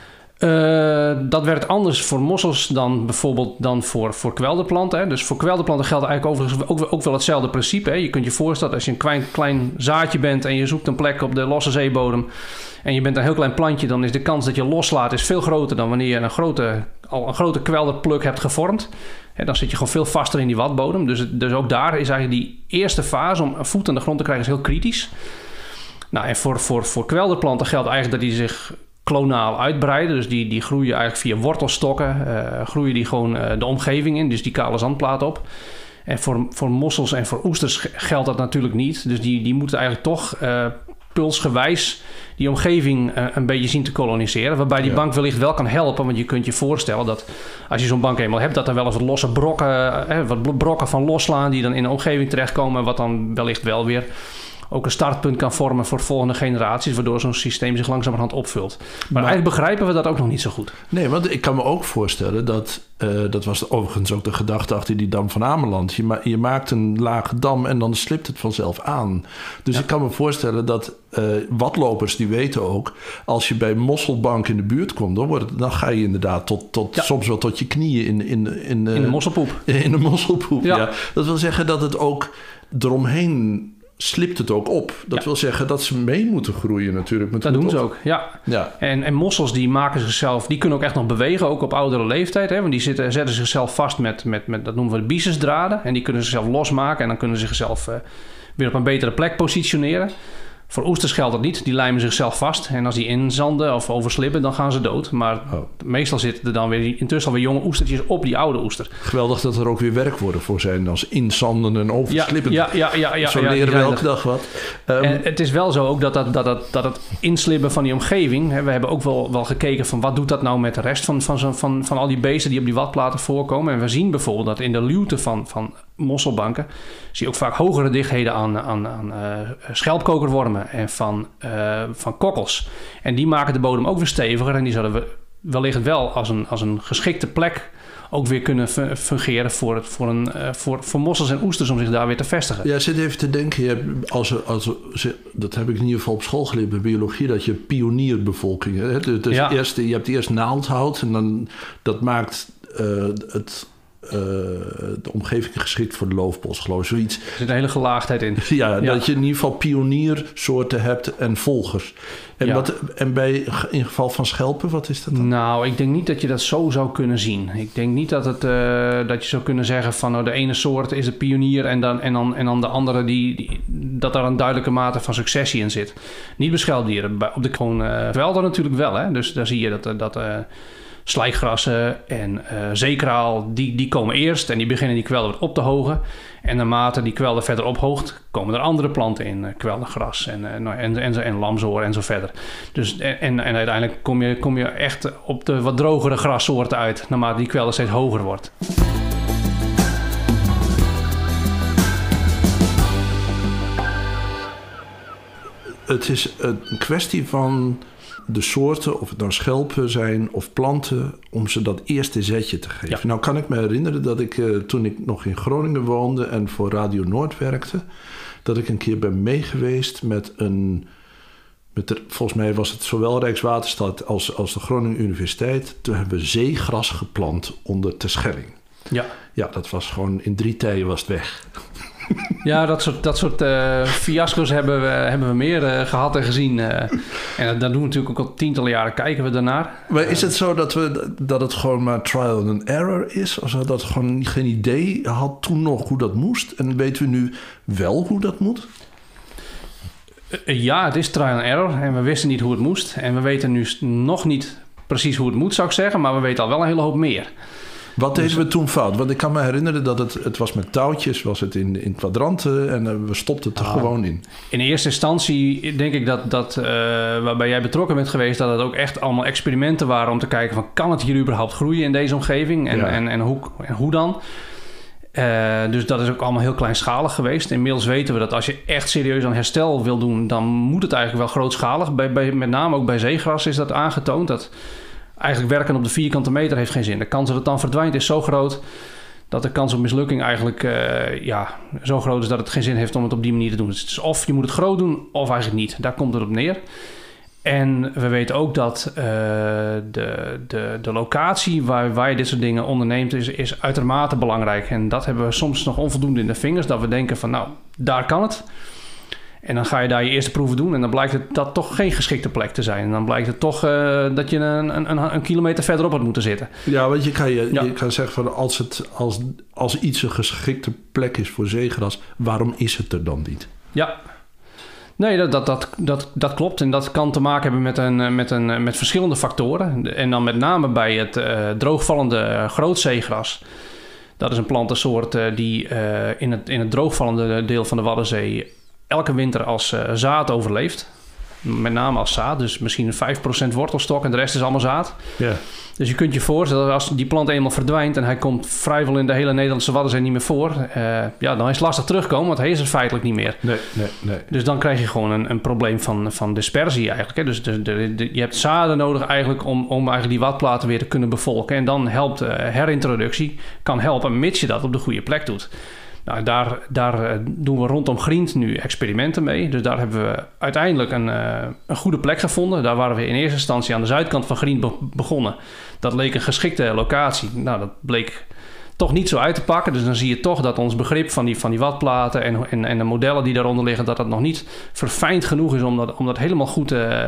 Dat werkt anders voor mossels dan bijvoorbeeld voor kwelderplanten. Hè. Dus voor kwelderplanten geldt eigenlijk overigens ook wel hetzelfde principe. Hè. Je kunt je voorstellen als je een klein zaadje bent en je zoekt een plek op de losse zeebodem en je bent een heel klein plantje, dan is de kans dat je loslaat is veel groter dan wanneer je een grote kwelderpluk hebt gevormd. En dan zit je gewoon veel vaster in die watbodem. Dus ook daar is eigenlijk die eerste fase om een voet aan de grond te krijgen is heel kritisch. Nou, en voor kwelderplanten geldt eigenlijk dat die zich klonaal uitbreiden. Dus die groeien eigenlijk via wortelstokken. Groeien die gewoon de omgeving in. Dus die kale zandplaat op. En voor mossels en voor oesters geldt dat natuurlijk niet. Dus die moeten eigenlijk toch pulsgewijs die omgeving een beetje zien te koloniseren. Waarbij die bank wellicht wel kan helpen. Want je kunt je voorstellen dat als je zo'n bank eenmaal hebt, dat er wel eens wat losse brokken van losslaan die dan in de omgeving terechtkomen. Wat dan wellicht wel weer ook een startpunt kan vormen voor volgende generaties, waardoor zo'n systeem zich langzamerhand opvult. Maar eigenlijk begrijpen we dat ook nog niet zo goed. Nee, want ik kan me ook voorstellen dat was overigens ook de gedachte achter die dam van Ameland. Je maakt een lage dam en dan slipt het vanzelf aan. Dus ik kan me voorstellen dat watlopers die weten ook, als je bij mosselbank in de buurt komt, dan ga je inderdaad soms wel tot je knieën in de mosselpoep. In de mosselpoep, ja. Dat wil zeggen dat het ook eromheen slipt het ook op. Dat wil zeggen dat ze mee moeten groeien natuurlijk. Dat doen ze ook, ja. En mossels die maken zichzelf, die kunnen ook echt nog bewegen, ook op oudere leeftijd. Hè? Want die zetten zichzelf vast met dat noemen we byssusdraden. En die kunnen zichzelf losmaken en dan kunnen ze zichzelf weer op een betere plek positioneren. Voor oesters geldt dat niet. Die lijmen zichzelf vast. En als die inzanden of overslippen, dan gaan ze dood. Maar meestal zitten er dan weer intussen alweer jonge oestertjes op die oude oester. Geweldig dat er ook weer werkwoorden voor zijn als inzanden en overslippen. Ja. Zo leren we elke dag wat. En het is wel zo ook dat het inslippen van die omgeving. Hè, we hebben ook wel gekeken van wat doet dat nou met de rest van al die beesten die op die watplaten voorkomen. En we zien bijvoorbeeld dat in de luwte van mosselbanken zie je ook vaak hogere dichtheden aan schelpkokerwormen en van kokkels. En die maken de bodem ook weer steviger en die zouden we wellicht wel als een geschikte plek ook weer kunnen fungeren voor mossels en oesters om zich daar weer te vestigen. Ja, zit even te denken. Dat heb ik in ieder geval op school geleerd bij biologie, dat je pionierbevolking hebt. Dus je hebt eerst naaldhout en dan dat maakt de omgeving geschikt voor de loofbos, geloof ik. Zoiets. Er zit een hele gelaagdheid in. Dat je in ieder geval pioniersoorten hebt en volgers. En in geval van schelpen, wat is dat dan? Nou, ik denk niet dat je dat zo zou kunnen zien. Ik denk niet dat dat je zou kunnen zeggen van de ene soort is de pionier en dan de andere dat daar een duidelijke mate van successie in zit. Niet bescheldieren. Op de kwelder natuurlijk wel. Hè? Dus daar zie je dat slijkgrassen en zeekraal, die komen eerst en die beginnen die kwelder op te hogen. En naarmate die kwelder verder ophoogt, komen er andere planten in. Kweldergras en lamzoor en zo verder. Dus, en uiteindelijk kom je echt op de wat drogere grassoorten uit, naarmate die kwelder steeds hoger wordt. Het is een kwestie van de soorten, of het nou schelpen zijn of planten, om ze dat eerste zetje te geven. Ja. Nou kan ik me herinneren dat ik toen ik nog in Groningen woonde en voor Radio Noord werkte, dat ik een keer ben meegeweest volgens mij was het zowel Rijkswaterstaat als de Groningen Universiteit. Toen hebben we zeegras geplant onder Terschelling. Ja. Ja, dat was gewoon in 3 tijden was het weg. Ja, dat soort fiasco's hebben we meer gehad en gezien. En dat doen we natuurlijk ook al tientallen jaren, kijken we daarnaar. Maar is het zo dat het gewoon maar trial and error is? Of dat gewoon geen idee had toen nog hoe dat moest? En weten we nu wel hoe dat moet? Ja, het is trial and error. En we wisten niet hoe het moest. En we weten nu nog niet precies hoe het moet, zou ik zeggen. Maar we weten al wel een hele hoop meer. Wat deden we toen fout? Want ik kan me herinneren dat het was met touwtjes, was het in kwadranten en we stopten het er gewoon in. In eerste instantie denk ik dat waarbij jij betrokken bent geweest, dat het ook echt allemaal experimenten waren om te kijken van, kan het hier überhaupt groeien in deze omgeving en hoe dan? Dus dat is ook allemaal heel kleinschalig geweest. Inmiddels weten we dat als je echt serieus aan herstel wil doen, dan moet het eigenlijk wel grootschalig. Met name ook bij zeegras is dat aangetoond, dat eigenlijk werken op de vierkante meter heeft geen zin. De kans dat het dan verdwijnt is zo groot dat de kans op mislukking eigenlijk zo groot is dat het geen zin heeft om het op die manier te doen. Dus het is of je moet het groot doen of eigenlijk niet. Daar komt het op neer. En we weten ook dat de locatie waar je dit soort dingen onderneemt is uitermate belangrijk. En dat hebben we soms nog onvoldoende in de vingers. Dat we denken van nou, daar kan het. En dan ga je daar je eerste proeven doen en dan blijkt het dat toch geen geschikte plek te zijn. En dan blijkt het toch dat je een kilometer verderop had moeten zitten. Ja, want je kan zeggen van als iets een geschikte plek is voor zeegras, waarom is het er dan niet? Ja. Nee, dat klopt. En dat kan te maken hebben met verschillende factoren. En dan met name bij het droogvallende grootzeegras. Dat is een plantensoort die in het droogvallende deel van de Waddenzee elke winter als zaad overleeft. Met name als zaad. Dus misschien 5% wortelstok en de rest is allemaal zaad. Ja. Dus je kunt je voorstellen dat als die plant eenmaal verdwijnt en hij komt vrijwel in de hele Nederlandse Waddenzee niet meer voor, dan is het lastig terugkomen, want hij is er feitelijk niet meer. Nee. Dus dan krijg je gewoon een probleem van dispersie eigenlijk. Hè? Dus je hebt zaden nodig eigenlijk om eigenlijk die watplaten weer te kunnen bevolken. En dan helpt herintroductie, kan helpen, mits je dat op de goede plek doet. Nou, daar doen we rondom Grient nu experimenten mee. Dus daar hebben we uiteindelijk een goede plek gevonden. Daar waren we in eerste instantie aan de zuidkant van Grient begonnen. Dat leek een geschikte locatie. Nou, dat bleek toch niet zo uit te pakken. Dus dan zie je toch dat ons begrip van die watplaten en de modellen die daaronder liggen, dat nog niet verfijnd genoeg is om dat helemaal goed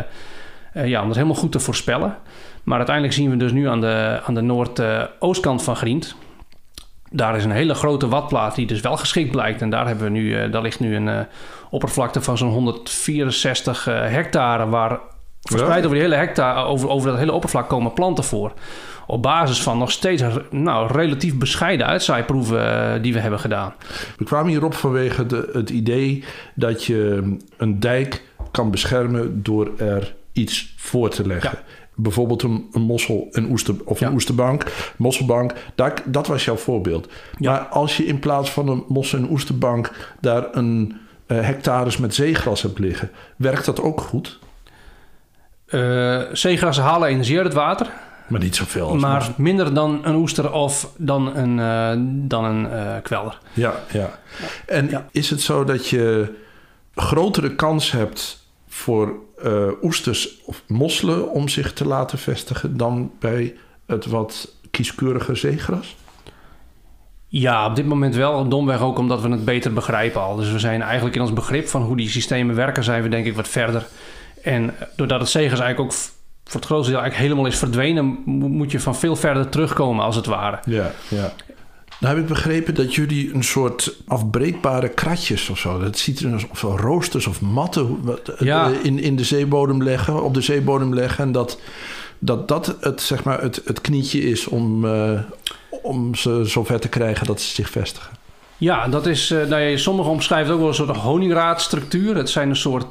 te voorspellen. Maar uiteindelijk zien we dus nu aan de noordoostkant van Grient. Daar is een hele grote watplaat die dus wel geschikt blijkt. En daar ligt nu een oppervlakte van zo'n 164 hectare, waar verspreid over die hele hectare, over dat hele oppervlak komen planten voor. Op basis van nog steeds relatief bescheiden uitzaaiproeven die we hebben gedaan. We kwamen hierop vanwege het idee dat je een dijk kan beschermen door er iets voor te leggen. Ja. Bijvoorbeeld een mossel, een oesterbank, mosselbank. Dat was jouw voorbeeld. Ja. Maar als je in plaats van een mossel- en oesterbank daar een hectares met zeegras hebt liggen, werkt dat ook goed? Zeegrassen halen energie uit het water. Maar niet zoveel als maar minder dan een oester of dan een kwelder. Ja. En is het zo dat je grotere kans hebt voor oesters of mosselen om zich te laten vestigen dan bij het wat kieskeurige zeegras? Ja, op dit moment wel. Domweg ook omdat we het beter begrijpen al. Dus we zijn eigenlijk in ons begrip van hoe die systemen werken, zijn we denk ik wat verder. En doordat het zeegras eigenlijk ook voor het grootste deel eigenlijk helemaal is verdwenen, moet je van veel verder terugkomen als het ware. Ja. Nou heb ik begrepen dat jullie een soort afbreekbare kratjes of zo... dat ziet er of zo roosters of matten in de zeebodem leggen, op de zeebodem leggen... en dat het, zeg maar, het knietje is om ze zover te krijgen dat ze zich vestigen. Ja, dat is... sommigen omschrijven ook wel een soort honingraadstructuur. Het zijn een soort...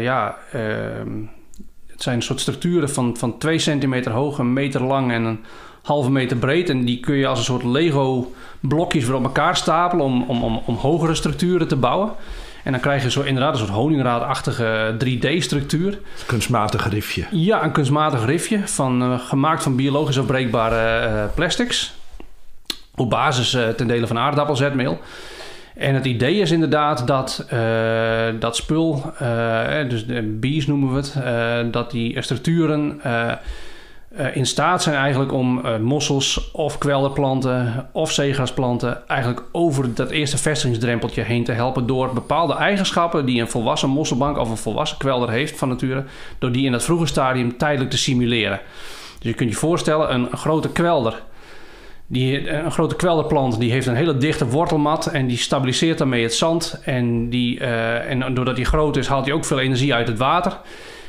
het zijn een soort structuren van 2 centimeter hoog, 1 meter lang en een halve meter breed. En die kun je als een soort Lego-blokjes weer op elkaar stapelen om hogere structuren te bouwen. En dan krijg je inderdaad een soort honingraadachtige 3D-structuur. Een kunstmatig rifje. Ja, een kunstmatig rifje gemaakt van biologisch afbreekbare plastics. Op basis ten dele van aardappelzetmeel. En het idee is inderdaad dat spul, dus de bees noemen we het, dat die structuren in staat zijn eigenlijk om mossels of kwelderplanten of zeegrasplanten eigenlijk over dat eerste vestigingsdrempeltje heen te helpen door bepaalde eigenschappen die een volwassen mosselbank of een volwassen kwelder heeft van nature, door die in dat vroege stadium tijdelijk te simuleren. Dus je kunt je voorstellen, een grote kwelder. Een grote kwelderplant die heeft een hele dichte wortelmat en die stabiliseert daarmee het zand. En doordat die groot is, haalt hij ook veel energie uit het water.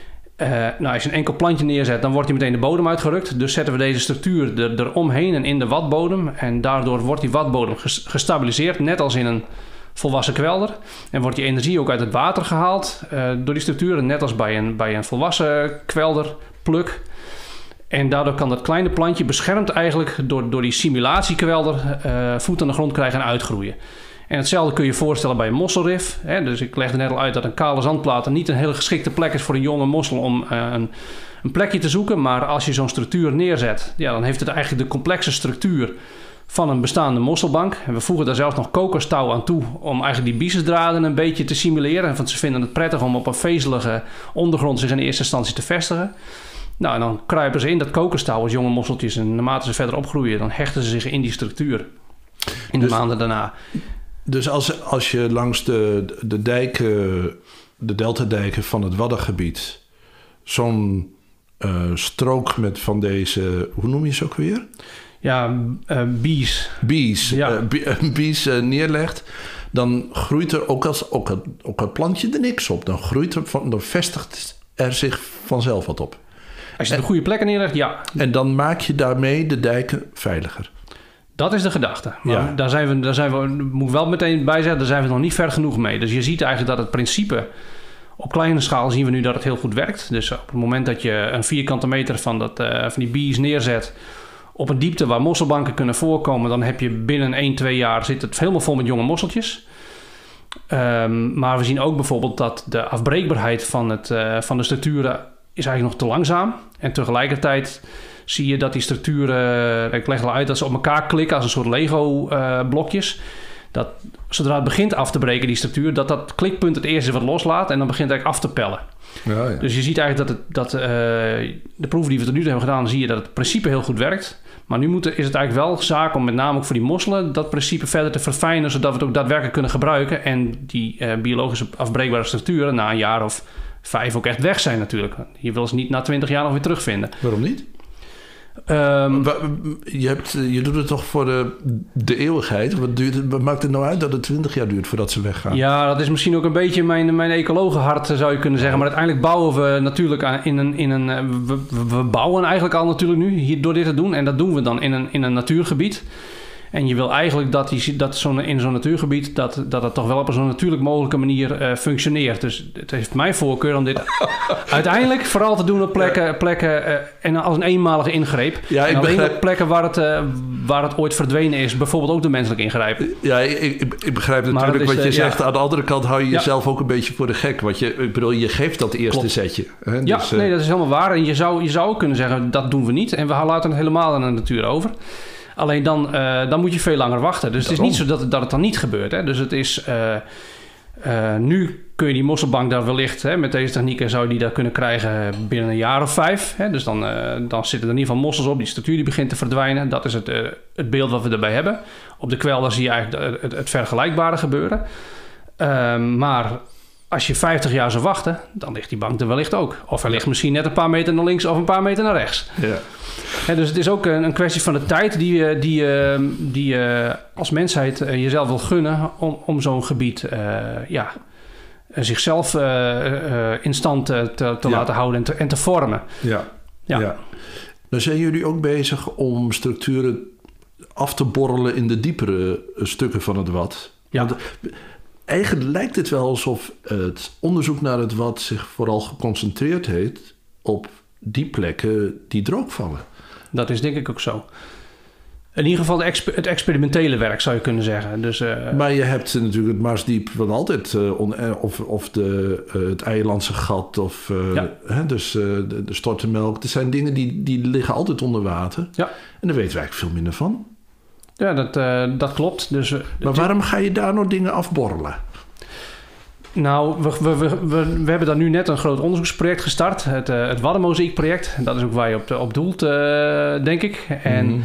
Als je een enkel plantje neerzet, dan wordt hij meteen de bodem uitgerukt. Dus zetten we deze structuur eromheen en in de watbodem. En daardoor wordt die watbodem gestabiliseerd, net als in een volwassen kwelder. En wordt die energie ook uit het water gehaald door die structuren, net als bij een volwassen kwelderpluk. En daardoor kan dat kleine plantje beschermd eigenlijk door die simulatiekwelder voet aan de grond krijgen en uitgroeien. En hetzelfde kun je voorstellen bij een mosselrif. Dus ik legde net al uit dat een kale zandplaat niet een hele geschikte plek is voor een jonge mossel om een plekje te zoeken. Maar als je zo'n structuur neerzet, dan heeft het eigenlijk de complexe structuur van een bestaande mosselbank. En we voegen daar zelfs nog kokostouw aan toe om eigenlijk die byssusdraden een beetje te simuleren. Want ze vinden het prettig om op een vezelige ondergrond zich in eerste instantie te vestigen. Nou, en dan kruipen ze in dat kokostouw als jonge mosseltjes. En naarmate ze verder opgroeien, dan hechten ze zich in die structuur. In de maanden daarna. Dus als je langs de dijken, de deltadijken van het Waddengebied, zo'n strook met van deze, hoe noem je ze ook weer? Ja, bees. Bees. Ja. Bees neerlegt, dan groeit er ook het plantje er niks op. Dan vestigt er zich vanzelf wat op. Als je de goede plekken neerlegt, ja. En dan maak je daarmee de dijken veiliger. Dat is de gedachte. Maar daar zijn we, moet ik wel meteen bij zeggen, daar zijn we nog niet ver genoeg mee. Dus je ziet eigenlijk dat het principe, op kleine schaal zien we nu dat het heel goed werkt. Dus op het moment dat je een vierkante meter van die bees neerzet op een diepte waar mosselbanken kunnen voorkomen, dan heb je binnen 1-2 jaar zit het helemaal vol met jonge mosseltjes. Maar we zien ook bijvoorbeeld dat de afbreekbaarheid van de structuren is eigenlijk nog te langzaam. En tegelijkertijd zie je dat die structuren, ik leg al uit dat ze op elkaar klikken als een soort Lego-blokjes. Dat zodra het begint af te breken, die structuur, dat klikpunt het eerste wat loslaat en dan begint het eigenlijk af te pellen. Ja. Dus je ziet eigenlijk dat de proeven die we tot nu toe hebben gedaan, zie je dat het principe heel goed werkt. Maar nu is het eigenlijk wel zaak om met name ook voor die mosselen dat principe verder te verfijnen, zodat we het ook daadwerkelijk kunnen gebruiken. En die biologische afbreekbare structuren na een jaar of 5 ook echt weg zijn natuurlijk. Je wil ze niet na 20 jaar nog weer terugvinden. Waarom niet? Je doet het toch voor de eeuwigheid? Wat maakt het nou uit dat het 20 jaar duurt voordat ze weggaan? Ja, dat is misschien ook een beetje mijn ecologenhart, zou je kunnen zeggen. Maar uiteindelijk bouwen we natuurlijk we bouwen eigenlijk al natuurlijk nu door dit te doen. En dat doen we dan in een natuurgebied. En je wil eigenlijk dat in zo'n natuurgebied dat het toch wel op zo'n natuurlijk mogelijke manier functioneert. Dus het heeft mijn voorkeur om dit uiteindelijk vooral te doen op plekken en als een eenmalige ingreep. Ja, en alleen op plekken waar het ooit verdwenen is, bijvoorbeeld ook de menselijk ingrijpen. Ja, ik begrijp natuurlijk wat je zegt. Aan de andere kant hou je jezelf ook een beetje voor de gek. Want je geeft dat eerste setje. Hè? Ja, dus, nee, dat is helemaal waar. En je zou ook kunnen zeggen, dat doen we niet. En we laten het helemaal aan de natuur over. Alleen dan moet je veel langer wachten. Dus het is niet zo dat het dan niet gebeurt. Hè? Dus het is... nu kun je die mosselbank daar wellicht... met deze technieken zou je die daar kunnen krijgen binnen een jaar of 5. Hè? Dus dan zitten er in ieder geval mossels op. Die structuur die begint te verdwijnen. Dat is het beeld wat we erbij hebben. Op de kwelder zie je eigenlijk het vergelijkbare gebeuren. Maar als je 50 jaar zou wachten, dan ligt die bank er wellicht ook. Of hij ligt misschien net een paar meter naar links of een paar meter naar rechts. Ja. Dus het is ook een kwestie van de tijd die je als mensheid jezelf wil gunnen om zo'n gebied zichzelf in stand te laten houden en te vormen. Ja. Dan zijn jullie ook bezig om structuren af te borrelen in de diepere stukken van het Wad. Ja. Want eigenlijk lijkt het wel alsof het onderzoek naar het Wad zich vooral geconcentreerd heeft op die plekken die droogvallen. Dat is denk ik ook zo. In ieder geval het experimentele werk zou je kunnen zeggen. Dus, maar je hebt natuurlijk het Marsdiep wat altijd, of het Eilandse Gat, of dus de Stortenmelk. Er zijn dingen die liggen altijd onder water. Ja. En daar weten we eigenlijk veel minder van. Ja, dat klopt. Dus, maar waarom ga je daar nog dingen afborrelen? Nou, we hebben daar nu net een groot onderzoeksproject gestart. Het Waddenmozaïekproject. Dat is ook waar je op doelt, denk ik. En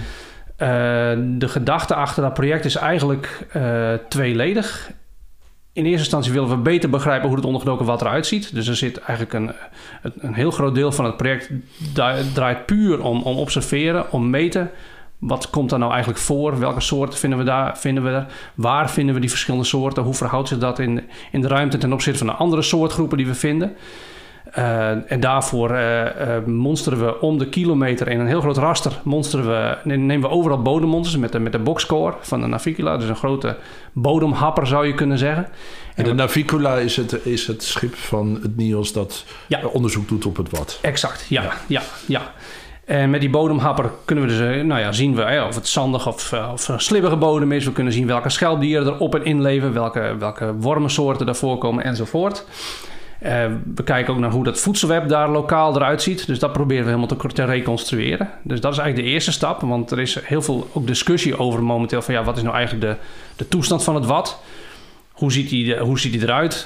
de gedachte achter dat project is eigenlijk tweeledig. In eerste instantie willen we beter begrijpen hoe het ondergedoken Wad eruit ziet. Dus er zit eigenlijk een heel groot deel van het project draait puur om observeren, om meten. Wat komt daar nou eigenlijk voor? Welke soorten vinden we er? Waar vinden we die verschillende soorten? Hoe verhoudt zich dat in de ruimte ten opzichte van de andere soortgroepen die we vinden? En daarvoor monsteren we om de kilometer in een heel groot raster. Nemen we overal bodemmonsters met de boxcore van de Navicula. Dus een grote bodemhapper zou je kunnen zeggen. En de Navicula is het schip van het NIOS dat onderzoek doet op het Wad. Exact, ja. En met die bodemhapper kunnen we dus zien we of het zandig of slibbige bodem is. We kunnen zien welke schelpdieren er op en in leven, welke wormensoorten daar voorkomen enzovoort. We kijken ook naar hoe dat voedselweb daar lokaal eruit ziet. Dus dat proberen we helemaal te reconstrueren. Dus dat is eigenlijk de eerste stap. Want er is heel veel ook discussie over momenteel van wat is nou eigenlijk de toestand van het Wad? Hoe ziet hij eruit?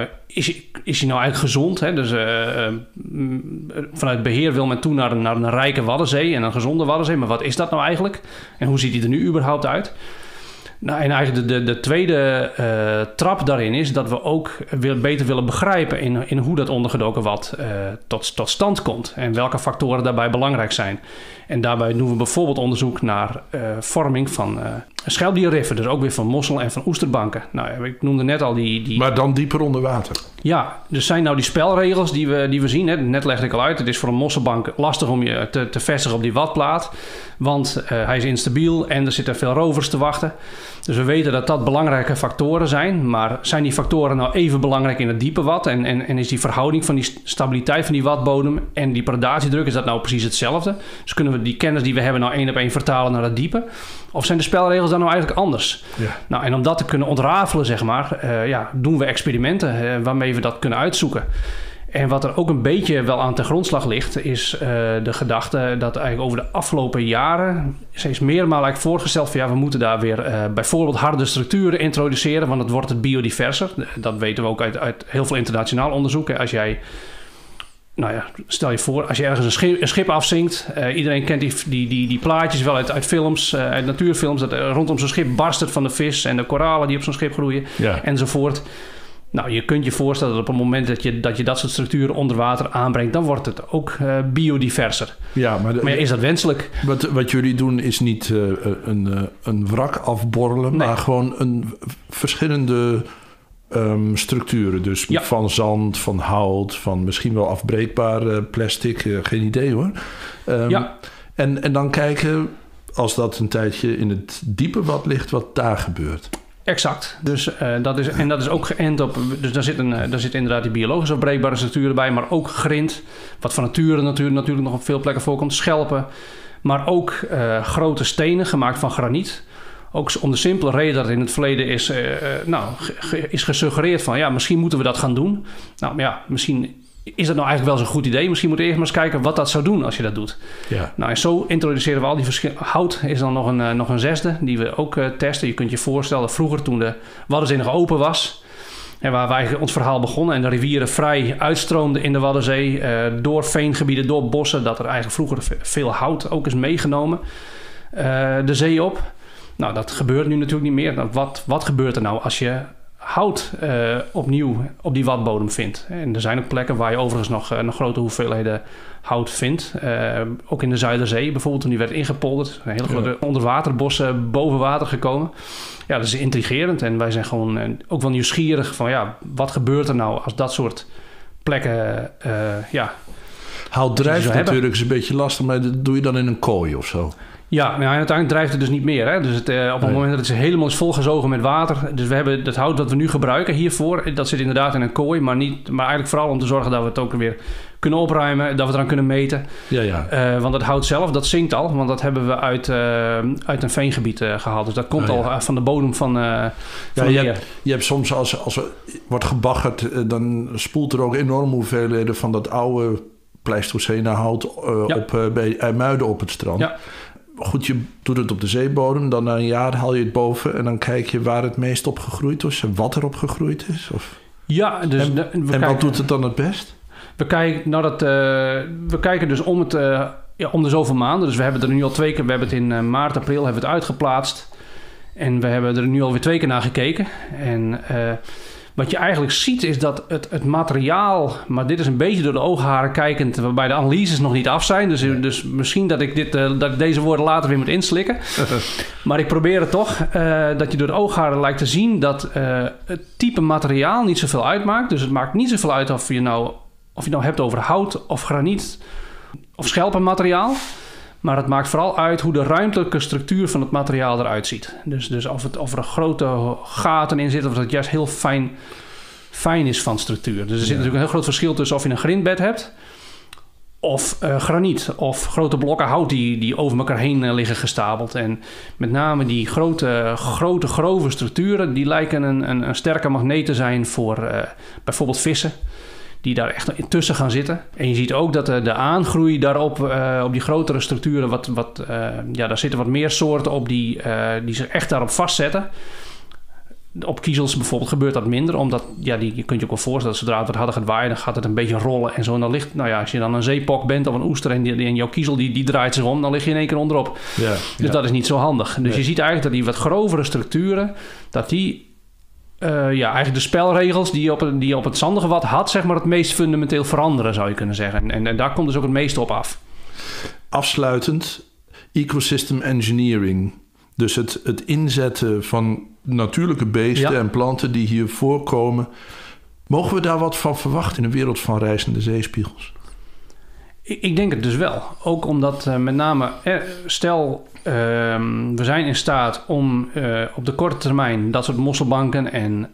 Is hij nou eigenlijk gezond? Hè? Dus vanuit beheer wil men toe naar een rijke Waddenzee en een gezonde Waddenzee. Maar wat is dat nou eigenlijk? En hoe ziet hij er nu überhaupt uit? Nou, en eigenlijk de tweede trap daarin is dat we ook beter willen begrijpen in hoe dat ondergedoken Wad tot stand komt. En welke factoren daarbij belangrijk zijn. En daarbij doen we bijvoorbeeld onderzoek naar vorming van schelpdierriffen. Dus ook weer van mossel- en van oesterbanken. Nou, ik noemde net al die... Maar dan dieper onder water. Ja, dus zijn nou die spelregels die we zien. Hè? Net legde ik al uit. Het is voor een mosselbank lastig om je te vestigen op die watplaat. Want hij is instabiel en er zitten veel rovers te wachten. Dus we weten dat dat belangrijke factoren zijn. Maar zijn die factoren nou even belangrijk in het diepe Wad? En is die verhouding van die stabiliteit van die watbodem en die predatiedruk, is dat nou precies hetzelfde? Dus kunnen we die kennis die we hebben nou 1 op 1 vertalen naar het diepe? Of zijn de spelregels dan nou eigenlijk anders? Ja. Nou, en om dat te kunnen ontrafelen, zeg maar, doen we experimenten waarmee we dat kunnen uitzoeken. En wat er ook een beetje wel aan ten grondslag ligt, is de gedachte dat eigenlijk over de afgelopen jaren steeds meermaal eigenlijk voorgesteld van we moeten daar weer bijvoorbeeld harde structuren introduceren, want het wordt het biodiverser. Dat weten we ook uit heel veel internationaal onderzoek. Als jij, stel je voor, als je ergens een schip afzinkt, iedereen kent die plaatjes wel uit films, uit natuurfilms, dat rondom zo'n schip barst het van de vis en de koralen die op zo'n schip groeien enzovoort. Nou, je kunt je voorstellen dat op het moment dat je dat soort structuren onder water aanbrengt, dan wordt het ook biodiverser. Ja, maar is dat wenselijk? Wat jullie doen is niet een wrak afborrelen, maar gewoon verschillende structuren. Dus van zand, van hout, van misschien wel afbreekbaar plastic, geen idee hoor. En dan kijken, als dat een tijdje in het diepe Wad ligt, wat daar gebeurt. Exact. Dus dat is ook geënt op. Dus daar zit inderdaad die biologisch afbreekbare structuren bij, maar ook grind, wat van nature natuurlijk nog op veel plekken voorkomt, schelpen, maar ook grote stenen gemaakt van graniet. Ook om de simpele reden dat in het verleden is gesuggereerd van misschien moeten we dat gaan doen. Nou ja, misschien is dat nou eigenlijk wel zo'n goed idee. Misschien moeten we eerst maar eens kijken wat dat zou doen als je dat doet. Ja. Nou, en zo introduceren we al die verschillende. Hout is dan nog een zesde die we ook testen. Je kunt je voorstellen dat vroeger toen de Waddenzee nog open was, en waar we eigenlijk ons verhaal begonnen en de rivieren vrij uitstroomden in de Waddenzee, door veengebieden, door bossen, dat er eigenlijk vroeger veel hout ook is meegenomen de zee op. Nou, dat gebeurt nu natuurlijk niet meer. Wat gebeurt er nou als je hout opnieuw op die watbodem vindt. En er zijn ook plekken waar je overigens nog grote hoeveelheden hout vindt. Ook in de Zuiderzee bijvoorbeeld, toen die werd ingepolderd. Hele grote onderwaterbossen boven water gekomen. Ja, dat is intrigerend. En wij zijn gewoon ook wel nieuwsgierig van wat gebeurt er nou als dat soort plekken Hout drijft natuurlijk, is een beetje lastig, maar dat doe je dan in een kooi of zo? Ja, en uiteindelijk drijft het dus niet meer. Hè? Dus op het moment dat het helemaal is volgezogen met water. Dus we hebben het hout dat we nu gebruiken hiervoor. Dat zit inderdaad in een kooi. Maar eigenlijk vooral om te zorgen dat we het ook weer kunnen opruimen. Dat we het eraan kunnen meten. Ja. Want het hout zelf, dat zinkt al. Want dat hebben we uit een veengebied gehaald. Dus dat komt al van de bodem van je hebt soms als er wordt gebaggerd, dan spoelt er ook enorme hoeveelheden van dat oude Pleistocene hout bij IJmuiden op het strand. Ja. Goed, je doet het op de zeebodem. Dan na een jaar haal je het boven en dan kijk je waar het meest op gegroeid is en wat er op gegroeid is. Of... Ja, dus wat doet het dan het best? We kijken dus om de zoveel maanden. Dus we hebben er nu al 2 keer. We hebben het in maart, april hebben we het uitgeplaatst. En we hebben er nu alweer 2 keer naar gekeken. En wat je eigenlijk ziet is dat het materiaal... Maar dit is een beetje door de oogharen kijkend... waarbij de analyses nog niet af zijn. Dus misschien dat ik deze woorden later weer moet inslikken. Maar ik probeer het toch. Dat je door de oogharen lijkt te zien... dat het type materiaal niet zoveel uitmaakt. Dus het maakt niet zoveel uit of je nou hebt over hout of graniet... of schelpenmateriaal. Maar het maakt vooral uit hoe de ruimtelijke structuur van het materiaal eruit ziet. Dus of er grote gaten in zitten... of dat het juist heel fijn is van structuur. Dus er zit natuurlijk een heel groot verschil tussen... of je een grindbed hebt... of graniet. Of grote blokken hout die over elkaar heen liggen gestapeld. En met name die grote grove structuren... die lijken een sterke magneet te zijn voor bijvoorbeeld vissen... die daar echt tussen gaan zitten. En je ziet ook dat de aangroei daarop, op die grotere structuren... daar zitten wat meer soorten op die zich echt daarop vastzetten. Op kiezels bijvoorbeeld gebeurt dat minder, omdat je kunt je ook wel voorstellen... dat zodra het wat harder gaat waaien, dan gaat het een beetje rollen en zo. En dan ligt, als je dan een zeepok bent of een oester... en jouw kiezel die draait zich om, dan lig je in één keer onderop. Dus dat is niet zo handig. Dus je ziet eigenlijk dat die wat grovere structuren... dat die... eigenlijk de spelregels die op het zandige wat had... zeg maar het meest fundamenteel veranderen, zou je kunnen zeggen. En daar komt dus ook het meeste op af. Afsluitend, ecosystem engineering. Dus het inzetten van natuurlijke beesten en planten die hier voorkomen. Mogen we daar wat van verwachten in een wereld van rijzende zeespiegels? Ik denk het dus wel. Ook omdat met name, stel we zijn in staat om op de korte termijn dat soort mosselbanken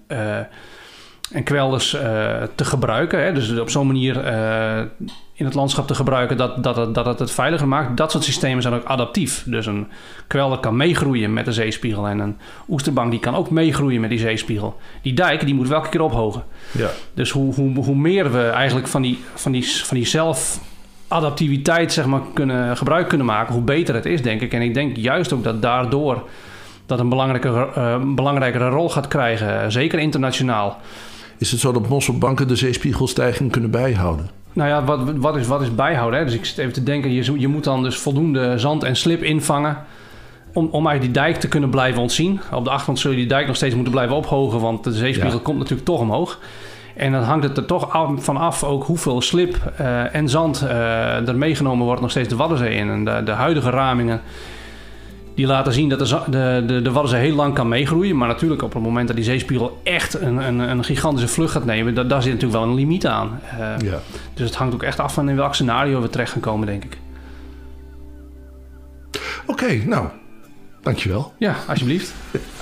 en kwelders te gebruiken. Hè? Dus op zo'n manier in het landschap te gebruiken dat het veiliger maakt. Dat soort systemen zijn ook adaptief. Dus een kwelder kan meegroeien met de zeespiegel en een oesterbank die kan ook meegroeien met die zeespiegel. Die dijk die moet welke keer ophogen. Ja. Dus hoe meer we eigenlijk van die zelfadaptiviteit zeg maar gebruik kunnen maken, hoe beter het is, denk ik. En ik denk juist ook dat daardoor dat een belangrijkere rol gaat krijgen, zeker internationaal. Is het zo dat mosselbanken de zeespiegelstijging kunnen bijhouden? Nou ja, wat is bijhouden? Hè? Dus ik zit even te denken, je moet dan dus voldoende zand en slib invangen om eigenlijk die dijk te kunnen blijven ontzien. Op de achtergrond zul je die dijk nog steeds moeten blijven ophogen, want de zeespiegel komt natuurlijk toch omhoog. En dan hangt het er toch van af ook hoeveel slib en zand er meegenomen wordt nog steeds de Waddenzee in. En de huidige ramingen die laten zien dat de Waddenzee heel lang kan meegroeien. Maar natuurlijk op het moment dat die zeespiegel echt een gigantische vlucht gaat nemen, daar zit natuurlijk wel een limiet aan. Dus het hangt ook echt af van in welk scenario we terecht gaan komen, denk ik. Oké, nou, dankjewel. Ja, alsjeblieft.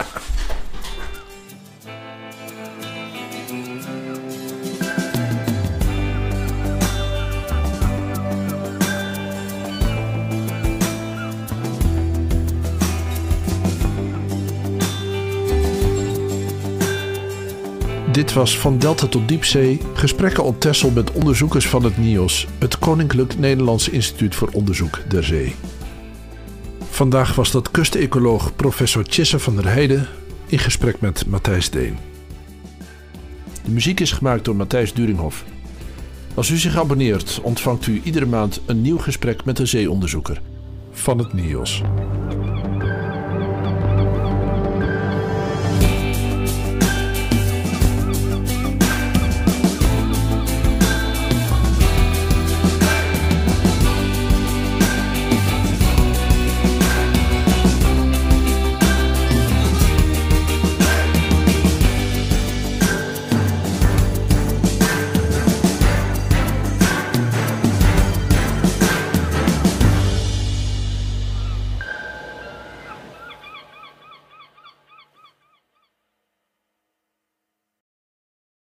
Dit was Van Delta tot Diepzee, gesprekken op Texel met onderzoekers van het NIOS, het Koninklijk Nederlands Instituut voor Onderzoek der Zee. Vandaag was dat kustecoloog professor Tjesse van der Heijden in gesprek met Matthijs Deen. De muziek is gemaakt door Matthijs Duringhoff. Als u zich abonneert, ontvangt u iedere maand een nieuw gesprek met een zeeonderzoeker van het NIOS.